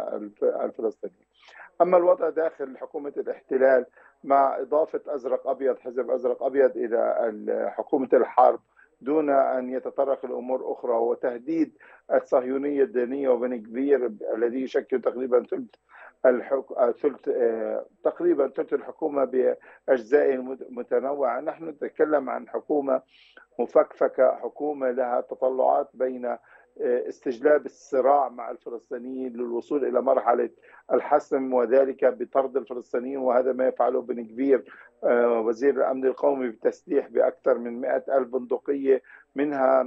الفلسطينية. أما الوضع داخل حكومة الاحتلال مع إضافة أزرق أبيض، حزب أزرق أبيض إلى حكومة الحرب دون أن يتطرق الأمور أخرى، وتهديد الصهيونية الدينية وبن كبير الذي يشكل تقريبا ثلث الحك... ثلث تقريبا ثلث الحكومة بأجزاء متنوعة. نحن نتكلم عن حكومة مفكفكة، حكومة لها تطلعات بين استجلاب الصراع مع الفلسطينيين للوصول إلى مرحلة الحسم، وذلك بطرد الفلسطينيين، وهذا ما يفعله بن كبير وزير الأمن القومي بتسليح بأكثر من مئة ألف بندقية، منها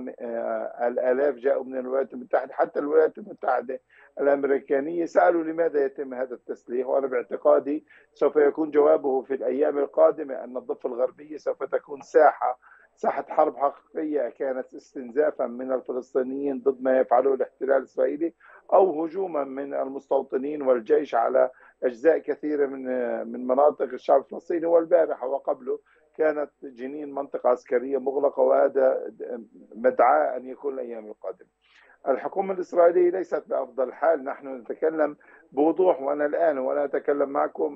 الآلاف جاءوا من الولايات المتحدة. حتى الولايات المتحدة الأمريكانية سألوا لماذا يتم هذا التسليح، وأنا باعتقادي سوف يكون جوابه في الأيام القادمة أن الضفة الغربية سوف تكون ساحة ساحة حرب حقيقية كانت استنزافا من الفلسطينيين ضد ما يفعله الاحتلال الإسرائيلي، أو هجوما من المستوطنين والجيش على أجزاء كثيرة من من مناطق الشعب الفلسطيني. والبارحة وقبله كانت جنين منطقة عسكرية مغلقة، وهذا مدعاة أن يكون الأيام القادمة. الحكومة الإسرائيلية ليست بأفضل حال، نحن نتكلم بوضوح، وأنا الآن وأنا أتكلم معكم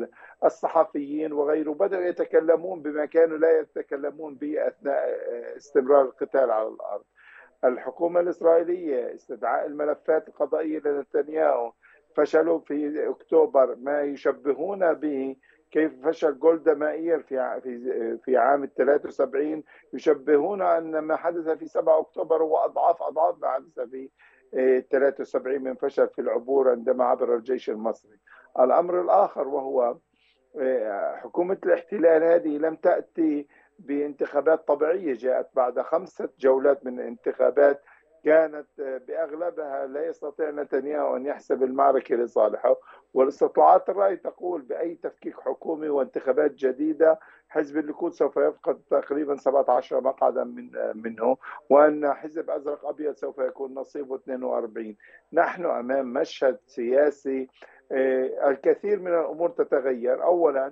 الصحفيين وغيره بدأوا يتكلمون بما كانوا لا يتكلمون به أثناء استمرار القتال على الأرض. الحكومة الإسرائيلية استدعاء الملفات القضائية لنتنياهو، فشلوا في أكتوبر ما يشبهون به كيف فشل جولدا مائير في في في عام ثلاثة وسبعين، يشبهون ان ما حدث في سبعة أكتوبر هو اضعاف اضعاف ما حدث في ثلاثة وسبعين من فشل في العبور عندما عبر الجيش المصري. الامر الاخر وهو حكومة الاحتلال هذه لم تأتي بانتخابات طبيعية، جاءت بعد خمسة جولات من الانتخابات كانت بأغلبها لا يستطيع نتنياهو أن يحسب المعركة لصالحه، والاستطلاعات الرأي تقول بأي تفكيك حكومي وانتخابات جديدة حزب الليكود سوف يفقد تقريبا سبعة عشر مقعدا من منه، وأن حزب أزرق أبيض سوف يكون نصيبه اثنين وأربعين. نحن أمام مشهد سياسي الكثير من الأمور تتغير. أولا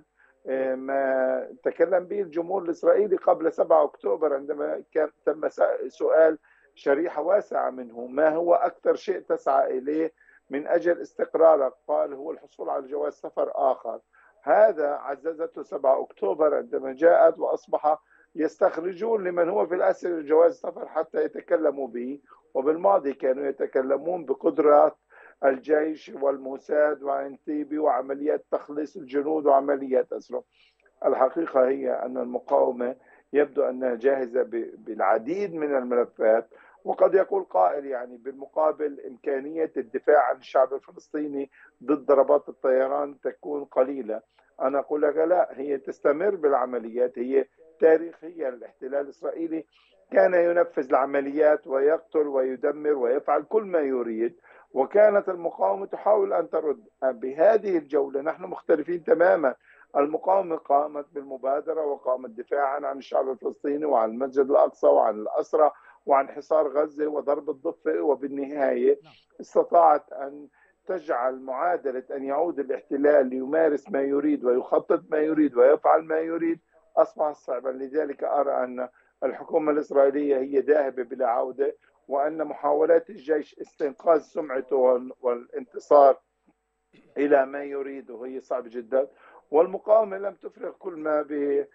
ما تكلم به الجمهور الإسرائيلي قبل سبعة أكتوبر عندما كان تم سؤال شريحة واسعة منه ما هو أكثر شيء تسعى إليه من أجل استقرارك، قال هو الحصول على جواز سفر آخر. هذا عززته سبعة أكتوبر عندما جاءت وأصبح يستخرجون لمن هو في الأسر جواز سفر حتى يتكلموا به، وبالماضي كانوا يتكلمون بقدرات الجيش والموساد وعنتيبي وعمليات تخليص الجنود وعمليات أسرهم. الحقيقة هي أن المقاومة يبدو أنها جاهزة بالعديد من الملفات، وقد يقول قائل يعني بالمقابل إمكانية الدفاع عن الشعب الفلسطيني ضد ضربات الطيران تكون قليلة. أنا أقول لك لا، هي تستمر بالعمليات، هي تاريخيا الاحتلال الإسرائيلي كان ينفذ العمليات ويقتل ويدمر ويفعل كل ما يريد، وكانت المقاومة تحاول أن ترد. بهذه الجولة نحن مختلفين تماما. المقاومة قامت بالمبادرة وقامت دفاعا عن الشعب الفلسطيني وعن المسجد الأقصى وعن الأسرى وعن حصار غزة وضرب الضفة، وبالنهاية استطاعت أن تجعل معادلة أن يعود الاحتلال ليمارس ما يريد ويخطط ما يريد ويفعل ما يريد أصبح صعبا. لذلك أرى أن الحكومة الإسرائيلية هي ذاهبة بلا عودة، وأن محاولات الجيش استنقاذ سمعته والانتصار إلى ما يريده هي صعب جدا، والمقاومة لم تفرغ كل ما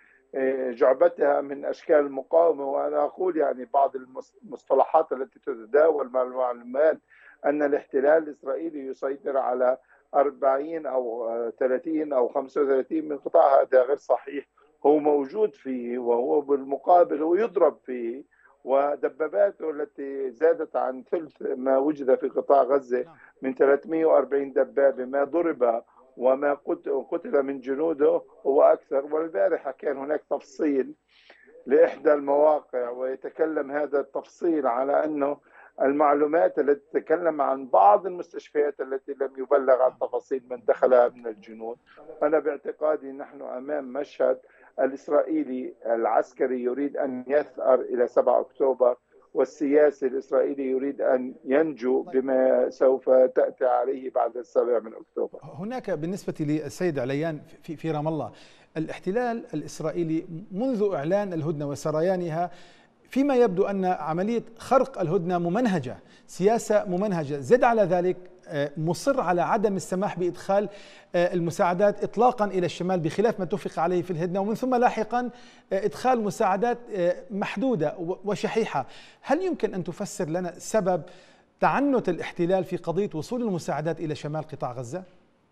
بجعبتها من أشكال المقاومة. وأنا أقول يعني بعض المصطلحات التي تتداول مع المعلومات أن الاحتلال الإسرائيلي يسيطر على أربعين أو ثلاثين أو خمسة وثلاثين من قطاع، هذا غير صحيح. هو موجود فيه وهو بالمقابل هو يضرب فيه، ودباباته التي زادت عن ثلث ما وجد في قطاع غزة من ثلاثمئة وأربعين دبابة، ما ضرب وما قتل من جنوده هو أكثر. والبارحة كان هناك تفصيل لإحدى المواقع ويتكلم هذا التفصيل على أنه المعلومات التي تتكلم عن بعض المستشفيات التي لم يبلغ عن تفاصيل من دخلها من الجنود. أنا باعتقادي نحن أمام مشهد الإسرائيلي العسكري يريد أن يثأر إلى سبعة أكتوبر، والسياسي الإسرائيلي يريد أن ينجو بما سوف تأتي عليه بعد السابع من أكتوبر. هناك بالنسبة للسيد عليان في, في رام الله، الاحتلال الإسرائيلي منذ إعلان الهدنة وسريانها فيما يبدو أن عملية خرق الهدنة ممنهجة، سياسة ممنهجة، زد على ذلك مصر على عدم السماح بإدخال المساعدات إطلاقا إلى الشمال بخلاف ما اتفق عليه في الهدنة، ومن ثم لاحقا إدخال مساعدات محدودة وشحيحة. هل يمكن أن تفسر لنا سبب تعنت الاحتلال في قضية وصول المساعدات إلى شمال قطاع غزة؟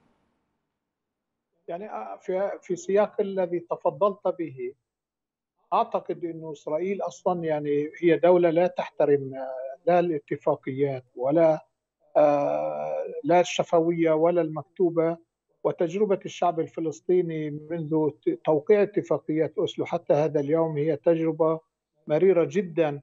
يعني في في سياق الذي تفضلت به، أعتقد أن إسرائيل أصلا يعني هي دولة لا تحترم لا الاتفاقيات ولا لا الشفوية ولا المكتوبة. وتجربة الشعب الفلسطيني منذ توقيع اتفاقيات أوسلو حتى هذا اليوم هي تجربة مريرة جدا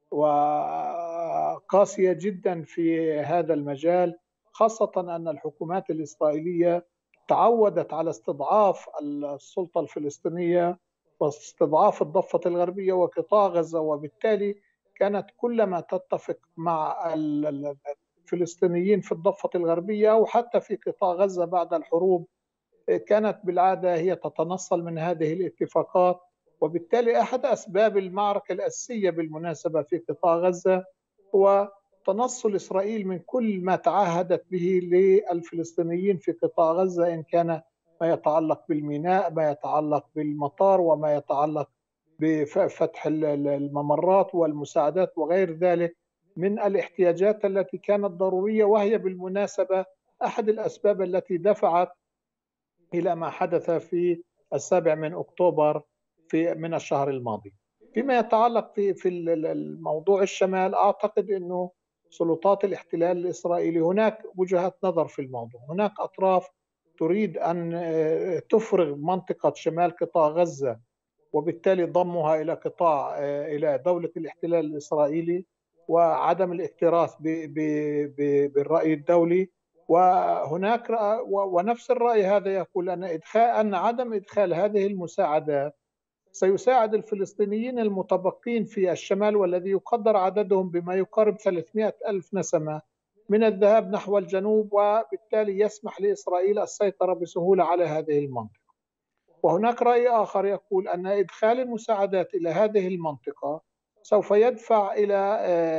وقاسية جدا في هذا المجال، خاصة أن الحكومات الإسرائيلية تعودت على استضعاف السلطة الفلسطينية واستضعاف الضفة الغربية وقطاع غزة، وبالتالي كانت كلما تتفق مع الفلسطينيين في الضفة الغربية أو حتى في قطاع غزة بعد الحروب كانت بالعادة هي تتنصل من هذه الاتفاقات. وبالتالي أحد أسباب المعركة الأساسية بالمناسبة في قطاع غزة هو تنصل إسرائيل من كل ما تعهدت به للفلسطينيين في قطاع غزة، إن كان ما يتعلق بالميناء، ما يتعلق بالمطار، وما يتعلق بفتح الممرات والمساعدات وغير ذلك من الاحتياجات التي كانت ضرورية، وهي بالمناسبة أحد الأسباب التي دفعت إلى ما حدث في السابع من أكتوبر في من الشهر الماضي. فيما يتعلق في في الموضوع الشمال، أعتقد أنه سلطات الاحتلال الإسرائيلي هناك وجهات نظر في الموضوع. هناك أطراف تريد أن تفرغ منطقة شمال قطاع غزة وبالتالي ضمها إلى قطاع إلى دولة الاحتلال الإسرائيلي وعدم الاكتراث بالرأي الدولي. وهناك ونفس الرأي هذا يقول أن إدخال أن عدم إدخال هذه المساعدات سيساعد الفلسطينيين المتبقين في الشمال والذي يقدر عددهم بما يقارب ثلاثمائة ألف نسمة من الذهاب نحو الجنوب، وبالتالي يسمح لإسرائيل السيطرة بسهولة على هذه المنطقة. وهناك رأي آخر يقول أن إدخال المساعدات إلى هذه المنطقة سوف يدفع إلى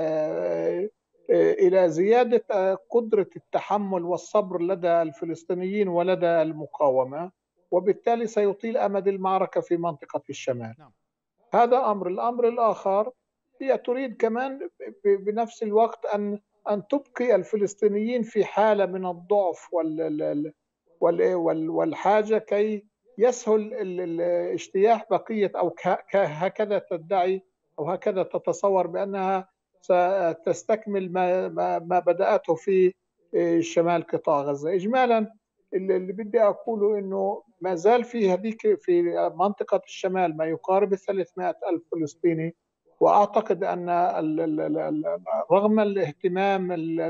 إلى زيادة قدرة التحمل والصبر لدى الفلسطينيين ولدى المقاومة، وبالتالي سيطيل أمد المعركة في منطقة الشمال. هذا أمر. الأمر الآخر هي تريد كمان بنفس الوقت أن أن تبقي الفلسطينيين في حالة من الضعف والحاجة كي يسهل اجتياح بقية، أو هكذا تدعي أو هكذا تتصور بأنها ستستكمل ما ما بدأته في شمال قطاع غزة. إجمالا اللي بدي أقوله إنه ما زال في هذيك في منطقة الشمال ما يقارب ثلاثمائة ألف فلسطيني، وأعتقد أن رغم الاهتمام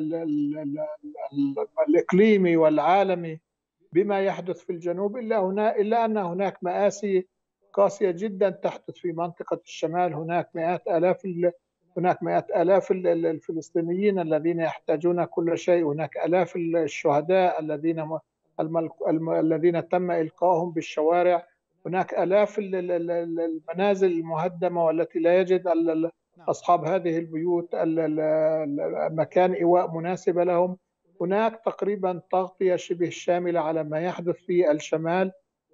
الإقليمي والعالمي بما يحدث في الجنوب إلا هنا إلا أن هناك مآسي قاسية جدا تحدث في منطقة الشمال. هناك مئات آلاف هناك مئات آلاف الفلسطينيين الذين يحتاجون كل شيء. هناك آلاف الشهداء الذين الذين تم إلقائهم بالشوارع. هناك آلاف المنازل المهدمة والتي لا يجد أصحاب هذه البيوت مكان إيواء مناسب لهم. هناك تقريبا تغطية شبه شاملة على ما يحدث في الشمال،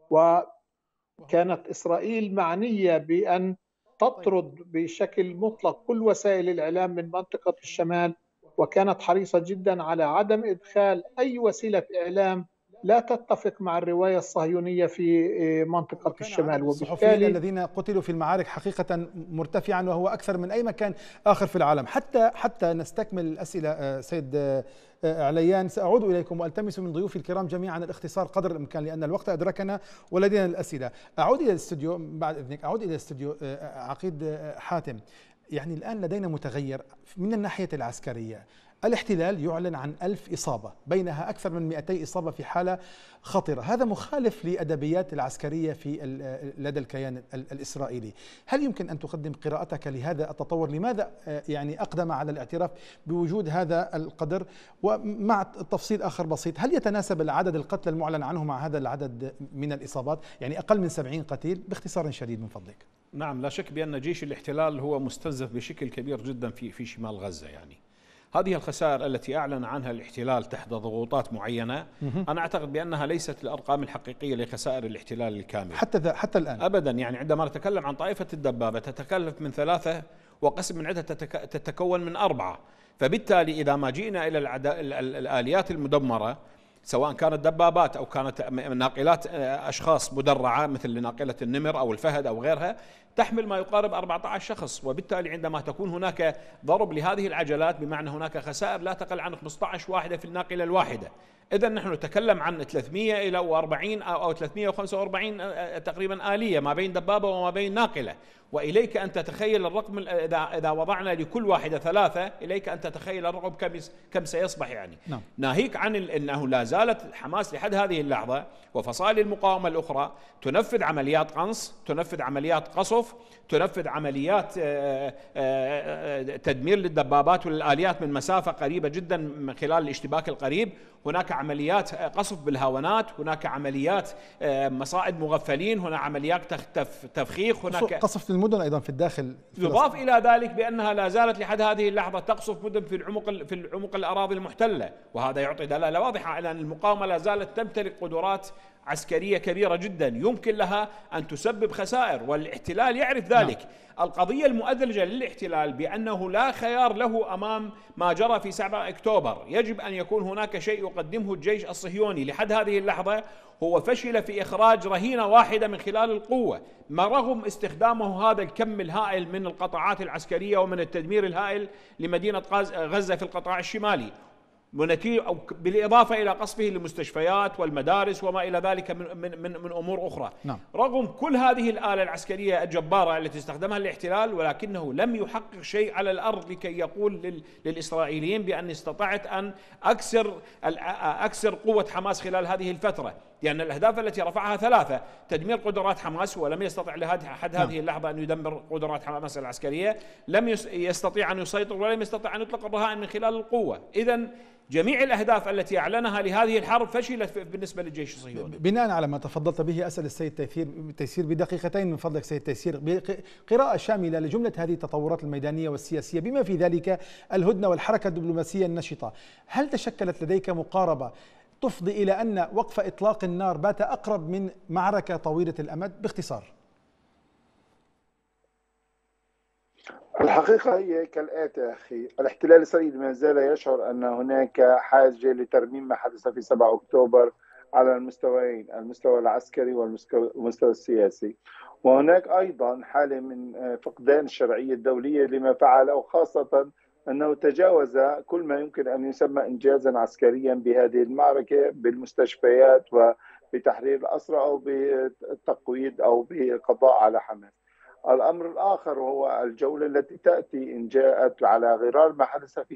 وكانت إسرائيل معنية بأن تطرد بشكل مطلق كل وسائل الإعلام من منطقة الشمال، وكانت حريصة جدا على عدم إدخال أي وسيلة إعلام لا تتفق مع الرواية الصهيونية في منطقة الشمال. وبالتالي الذين قتلوا في المعارك حقيقة مرتفعا وهو أكثر من أي مكان آخر في العالم. حتى حتى نستكمل الأسئلة سيد عليان، سأعود إليكم وألتمس من ضيوفي الكرام جميعا الاختصار قدر الإمكان لأن الوقت أدركنا ولدينا الأسئلة. أعود إلى الاستوديو بعد إذنك، أعود إلى الاستوديو. عقيد حاتم، يعني الآن لدينا متغير من الناحية العسكرية. الاحتلال يعلن عن ألف إصابة، بينها أكثر من مئتي إصابة في حالة خطرة. هذا مخالف لأدبيات العسكرية في لدى الكيان الإسرائيلي. هل يمكن أن تقدم قراءتك لهذا التطور؟ لماذا يعني أقدم على الاعتراف بوجود هذا القدر؟ ومع تفصيل آخر بسيط، هل يتناسب العدد القتلى المعلن عنه مع هذا العدد من الإصابات؟ يعني أقل من سبعين قتيل باختصار شديد من فضلك. نعم، لا شك بأن جيش الاحتلال هو مستنزف بشكل كبير جدا في في شمال غزة. يعني هذه الخسائر التي أعلن عنها الاحتلال تحت ضغوطات معينة، أنا أعتقد بأنها ليست الأرقام الحقيقية لخسائر الاحتلال الكامل حتى حتى الآن أبدا. يعني عندما نتكلم عن طائفة الدبابة تتكلف من ثلاثة وقسم من عدة تتكون من أربعة، فبالتالي إذا ما جئنا إلى الآليات المدمرة سواء كانت دبابات أو كانت ناقلات أشخاص مدرعة مثل ناقلة النمر أو الفهد أو غيرها تحمل ما يقارب أربعة عشر شخص، وبالتالي عندما تكون هناك ضرب لهذه العجلات بمعنى هناك خسائر لا تقل عن خمسة عشر واحدة في الناقلة الواحدة. إذا نحن نتكلم عن ثلاثمئة إلى أربعين أو ثلاثمئة وخمسة وأربعين تقريبا آلية ما بين دبابة وما بين ناقلة. وإليك أن تتخيل الرقم إذا إذا وضعنا لكل واحدة ثلاثة، إليك أن تتخيل الرقم كم كم سيصبح. يعني نعم. ناهيك عن أنه لا زالت حماس لحد هذه اللحظة وفصائل المقاومة الأخرى تنفذ عمليات قنص، تنفذ عمليات قصف، تنفذ عمليات تدمير للدبابات والآليات من مسافة قريبة جدا من خلال الاشتباك القريب. هناك عمليات قصف بالهاونات، هناك عمليات مصائد مغفلين، هناك عمليات تفخيخ، هناك قصف المدن أيضا في الداخل. يضاف إلى ذلك بأنها لا زالت لحد هذه اللحظة تقصف مدن في العمق في العمق الأراضي المحتلة، وهذا يعطي دلالة واضحة على أن المقاومة لا زالت تمتلك قدرات عسكرية كبيرة جدا يمكن لها أن تسبب خسائر، والاحتلال يعرف ذلك. نعم. القضية المؤدلجة للاحتلال بأنه لا خيار له أمام ما جرى في سبعة أكتوبر، يجب أن يكون هناك شيء يقدمه الجيش الصهيوني. لحد هذه اللحظة هو فشل في إخراج رهينة واحدة من خلال القوة، ما رغم استخدامه هذا الكم الهائل من القطاعات العسكرية ومن التدمير الهائل لمدينة غزة في القطاع الشمالي. ونتيجة أو بالإضافة إلى قصفه للمستشفيات والمدارس وما إلى ذلك من من من, من أمور أخرى. نعم. رغم كل هذه الآلة العسكرية الجبارة التي استخدمها الاحتلال، ولكنه لم يحقق شيء على الأرض لكي يقول لل للإسرائيليين بأني استطعت أن أكسر أكسر قوة حماس خلال هذه الفترة، لأن الأهداف التي رفعها ثلاثة: تدمير قدرات حماس، ولم يستطع لحد هذه اللحظة أن يدمر قدرات حماس العسكرية، لم يستطيع أن يسيطر ولم يستطع أن يطلق الرهائن من خلال القوة. إذن جميع الأهداف التي أعلنها لهذه الحرب فشلت بالنسبة للجيش الصهيوني. بناء على ما تفضلت به أسأل السيد تيسير تيسير بدقيقتين من فضلك سيد تيسير، قراءة شاملة لجملة هذه التطورات الميدانية والسياسية بما في ذلك الهدنة والحركة الدبلوماسية النشطة، هل تشكلت لديك مقاربة تفضي إلى أن وقف إطلاق النار بات أقرب من معركة طويلة الأمد؟ باختصار. الحقيقة هي كالآتي أخي، الاحتلال الإسرائيلي ما زال يشعر أن هناك حاجة لترميم ما حدث في سبعة أكتوبر على المستويين، المستوى العسكري والمستوى السياسي، وهناك أيضا حالة من فقدان الشرعية الدولية لما فعله، خاصة أنه تجاوز كل ما يمكن أن يسمى إنجازا عسكريا بهذه المعركة بالمستشفيات وبتحرير الأسرى أو بالتقويد أو بالقضاء على حماس. الأمر الآخر هو الجولة التي تأتي إن جاءت على غرار ما حدث في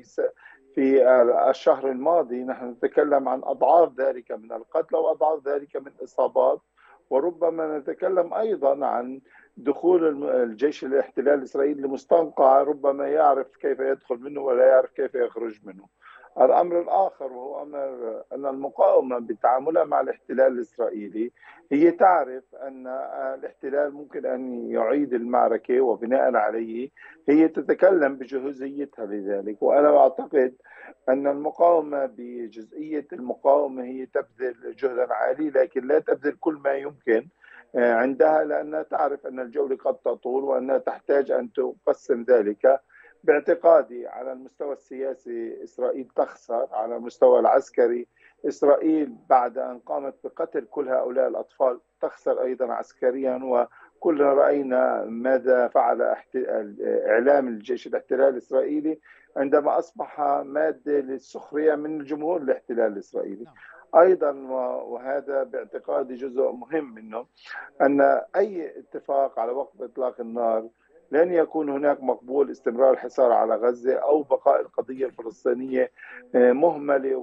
في الشهر الماضي. نحن نتكلم عن أضعاف ذلك من القتلى وأضعاف ذلك من الإصابات، وربما نتكلم أيضا عن دخول الجيش الاحتلال الإسرائيلي لمستنقع ربما يعرف كيف يدخل منه ولا يعرف كيف يخرج منه. الأمر الآخر وهو أمر أن المقاومة بتعاملها مع الاحتلال الإسرائيلي هي تعرف أن الاحتلال ممكن أن يعيد المعركة، وبناء عليه هي تتكلم بجهوزيتها لذلك. وأنا أعتقد أن المقاومة بجزئية المقاومة هي تبذل جهدا عالي، لكن لا تبذل كل ما يمكن عندها، لأنها تعرف أن الجولة قد تطول وأنها تحتاج أن تقسم ذلك. باعتقادي على المستوى السياسي إسرائيل تخسر، على المستوى العسكري إسرائيل بعد أن قامت بقتل كل هؤلاء الأطفال تخسر أيضا عسكريا، وكلنا رأينا ماذا فعل إعلام الجيش الاحتلال الإسرائيلي عندما أصبح مادة للسخرية من الجمهور الاحتلال الإسرائيلي. أيضا وهذا باعتقادي جزء مهم منه، أن أي اتفاق على وقف إطلاق النار لن يكون هناك مقبول استمرار الحصار على غزة أو بقاء القضية الفلسطينية مهملة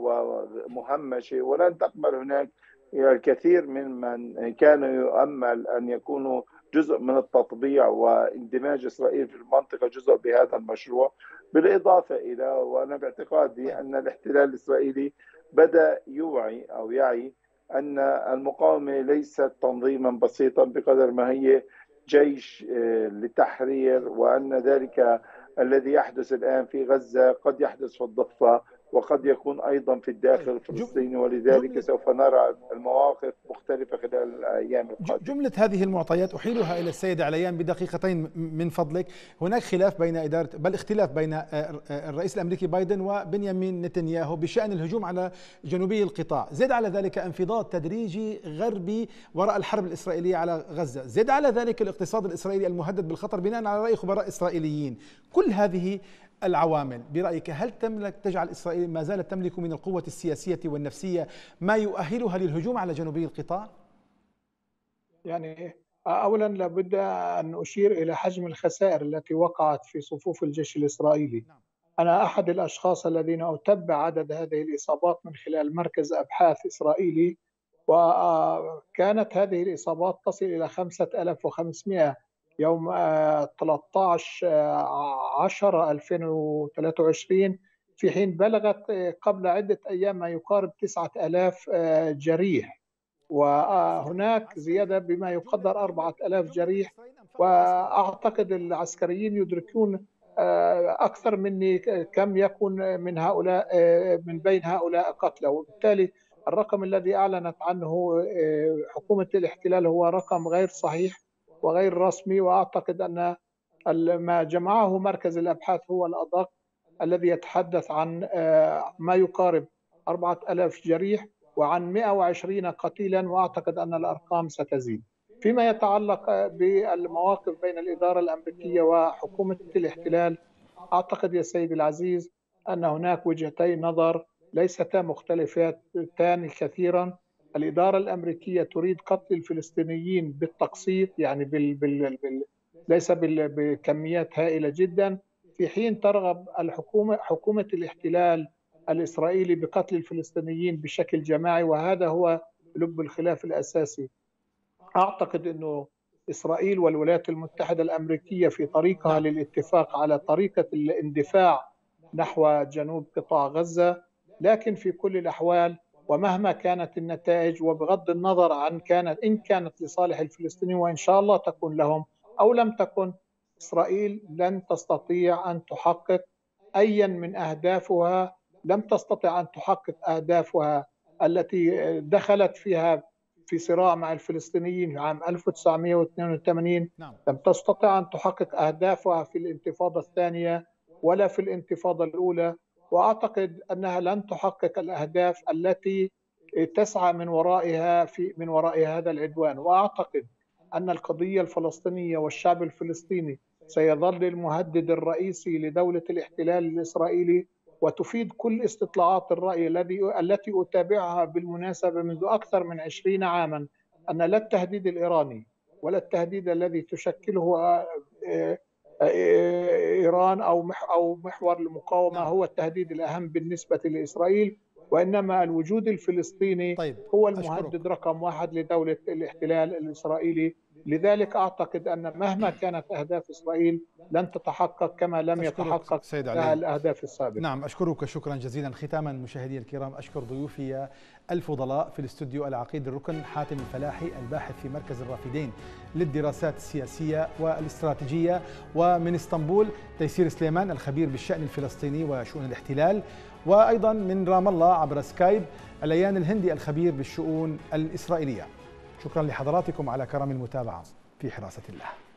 ومهمشة، ولن تقبل هناك الكثير من من كانوا يؤمل أن يكونوا جزء من التطبيع واندماج إسرائيل في المنطقة جزء بهذا المشروع. بالإضافة إلى وأنا باعتقادي أن الاحتلال الإسرائيلي بدأ يوعي أو يعي أن المقاومة ليست تنظيما بسيطا بقدر ما هي جيش للتحرير، وأن ذلك الذي يحدث الآن في غزة قد يحدث في الضفة وقد يكون أيضا في الداخل الفلسطيني، ولذلك سوف نرى المواقف مختلفة خلال الأيام القادمة. جملة هذه المعطيات أحيلها إلى السيد عليان بدقيقتين من فضلك. هناك خلاف بين إدارة بل اختلاف بين الرئيس الأمريكي بايدن وبنيامين نتنياهو بشأن الهجوم على جنوبي القطاع، زد على ذلك انفضاض تدريجي غربي وراء الحرب الإسرائيلية على غزة، زد على ذلك الاقتصاد الإسرائيلي المهدد بالخطر بناء على رأي خبراء إسرائيليين. كل هذه العوامل برأيك هل تملك تجعل إسرائيل ما زالت تملك من القوة السياسية والنفسية ما يؤهلها للهجوم على جنوبي القطاع؟ يعني أولا لابد أن أشير إلى حجم الخسائر التي وقعت في صفوف الجيش الإسرائيلي. أنا أحد الأشخاص الذين أتبع عدد هذه الإصابات من خلال مركز أبحاث إسرائيلي، وكانت هذه الإصابات تصل إلى خمسة آلاف وخمسمائة يوم ثلاثة عشر عشرة ألفين وثلاثة وعشرين، في حين بلغت قبل عدة أيام ما يقارب تسعة آلاف جريح، وهناك زيادة بما يقدر أربعة آلاف جريح. وأعتقد العسكريين يدركون أكثر مني كم يكون من هؤلاء من بين هؤلاء قتلى، وبالتالي الرقم الذي أعلنت عنه حكومة الاحتلال هو رقم غير صحيح وغير رسمي. وأعتقد أن ما جمعه مركز الأبحاث هو الأدق، الذي يتحدث عن ما يقارب أربعة آلاف جريح وعن مئة وعشرين قتيلا، وأعتقد أن الأرقام ستزيد. فيما يتعلق بالمواقف بين الإدارة الأمريكية وحكومة الاحتلال، أعتقد يا سيدي العزيز أن هناك وجهتي نظر ليستا مختلفتان كثيرا. الإدارة الأمريكية تريد قتل الفلسطينيين بالتقسيط، يعني بال بال بال ليس بال بكميات هائلة جدا، في حين ترغب الحكومة حكومة الاحتلال الإسرائيلي بقتل الفلسطينيين بشكل جماعي، وهذا هو لب الخلاف الأساسي. أعتقد أنه إسرائيل والولايات المتحدة الأمريكية في طريقها للاتفاق على طريقة الاندفاع نحو جنوب قطاع غزة، لكن في كل الأحوال ومهما كانت النتائج، وبغض النظر عن كانت إن كانت لصالح الفلسطينيين وإن شاء الله تكون لهم أو لم تكن، إسرائيل لن تستطيع أن تحقق أيا من أهدافها، لم تستطع أن تحقق أهدافها التي دخلت فيها في صراع مع الفلسطينيين عام ألف وتسعمئة واثنين وثمانين. نعم. لم تستطع أن تحقق أهدافها في الانتفاضة الثانية ولا في الانتفاضة الأولى، وأعتقد أنها لن تحقق الأهداف التي تسعى من ورائها في من وراء هذا العدوان. وأعتقد أن القضية الفلسطينية والشعب الفلسطيني سيظل المهدد الرئيسي لدولة الاحتلال الإسرائيلي، وتفيد كل استطلاعات الرأي الذي التي أتابعها بالمناسبة منذ أكثر من عشرين عاما أن لا التهديد الإيراني ولا التهديد الذي تشكله إيران أو أو محور المقاومة هو التهديد الأهم بالنسبة لإسرائيل، وإنما الوجود الفلسطيني طيب. هو المهدد أشكرك. رقم واحد لدولة الاحتلال الإسرائيلي. لذلك أعتقد أن مهما كانت أهداف إسرائيل لن تتحقق كما لم يتحقق لها الأهداف السابقة. نعم، أشكرك شكرا جزيلا. ختاما مشاهدي الكرام، أشكر ضيوفي الفضلاء في الاستوديو العقيد الركن حاتم الفلاحي الباحث في مركز الرافدين للدراسات السياسية والاستراتيجية، ومن اسطنبول تيسير سليمان الخبير بالشأن الفلسطيني وشؤون الاحتلال، وأيضا من رام الله عبر سكايب الأيان الهندي الخبير بالشؤون الإسرائيلية. شكرا لحضراتكم على كرم المتابعة، في حراسة الله.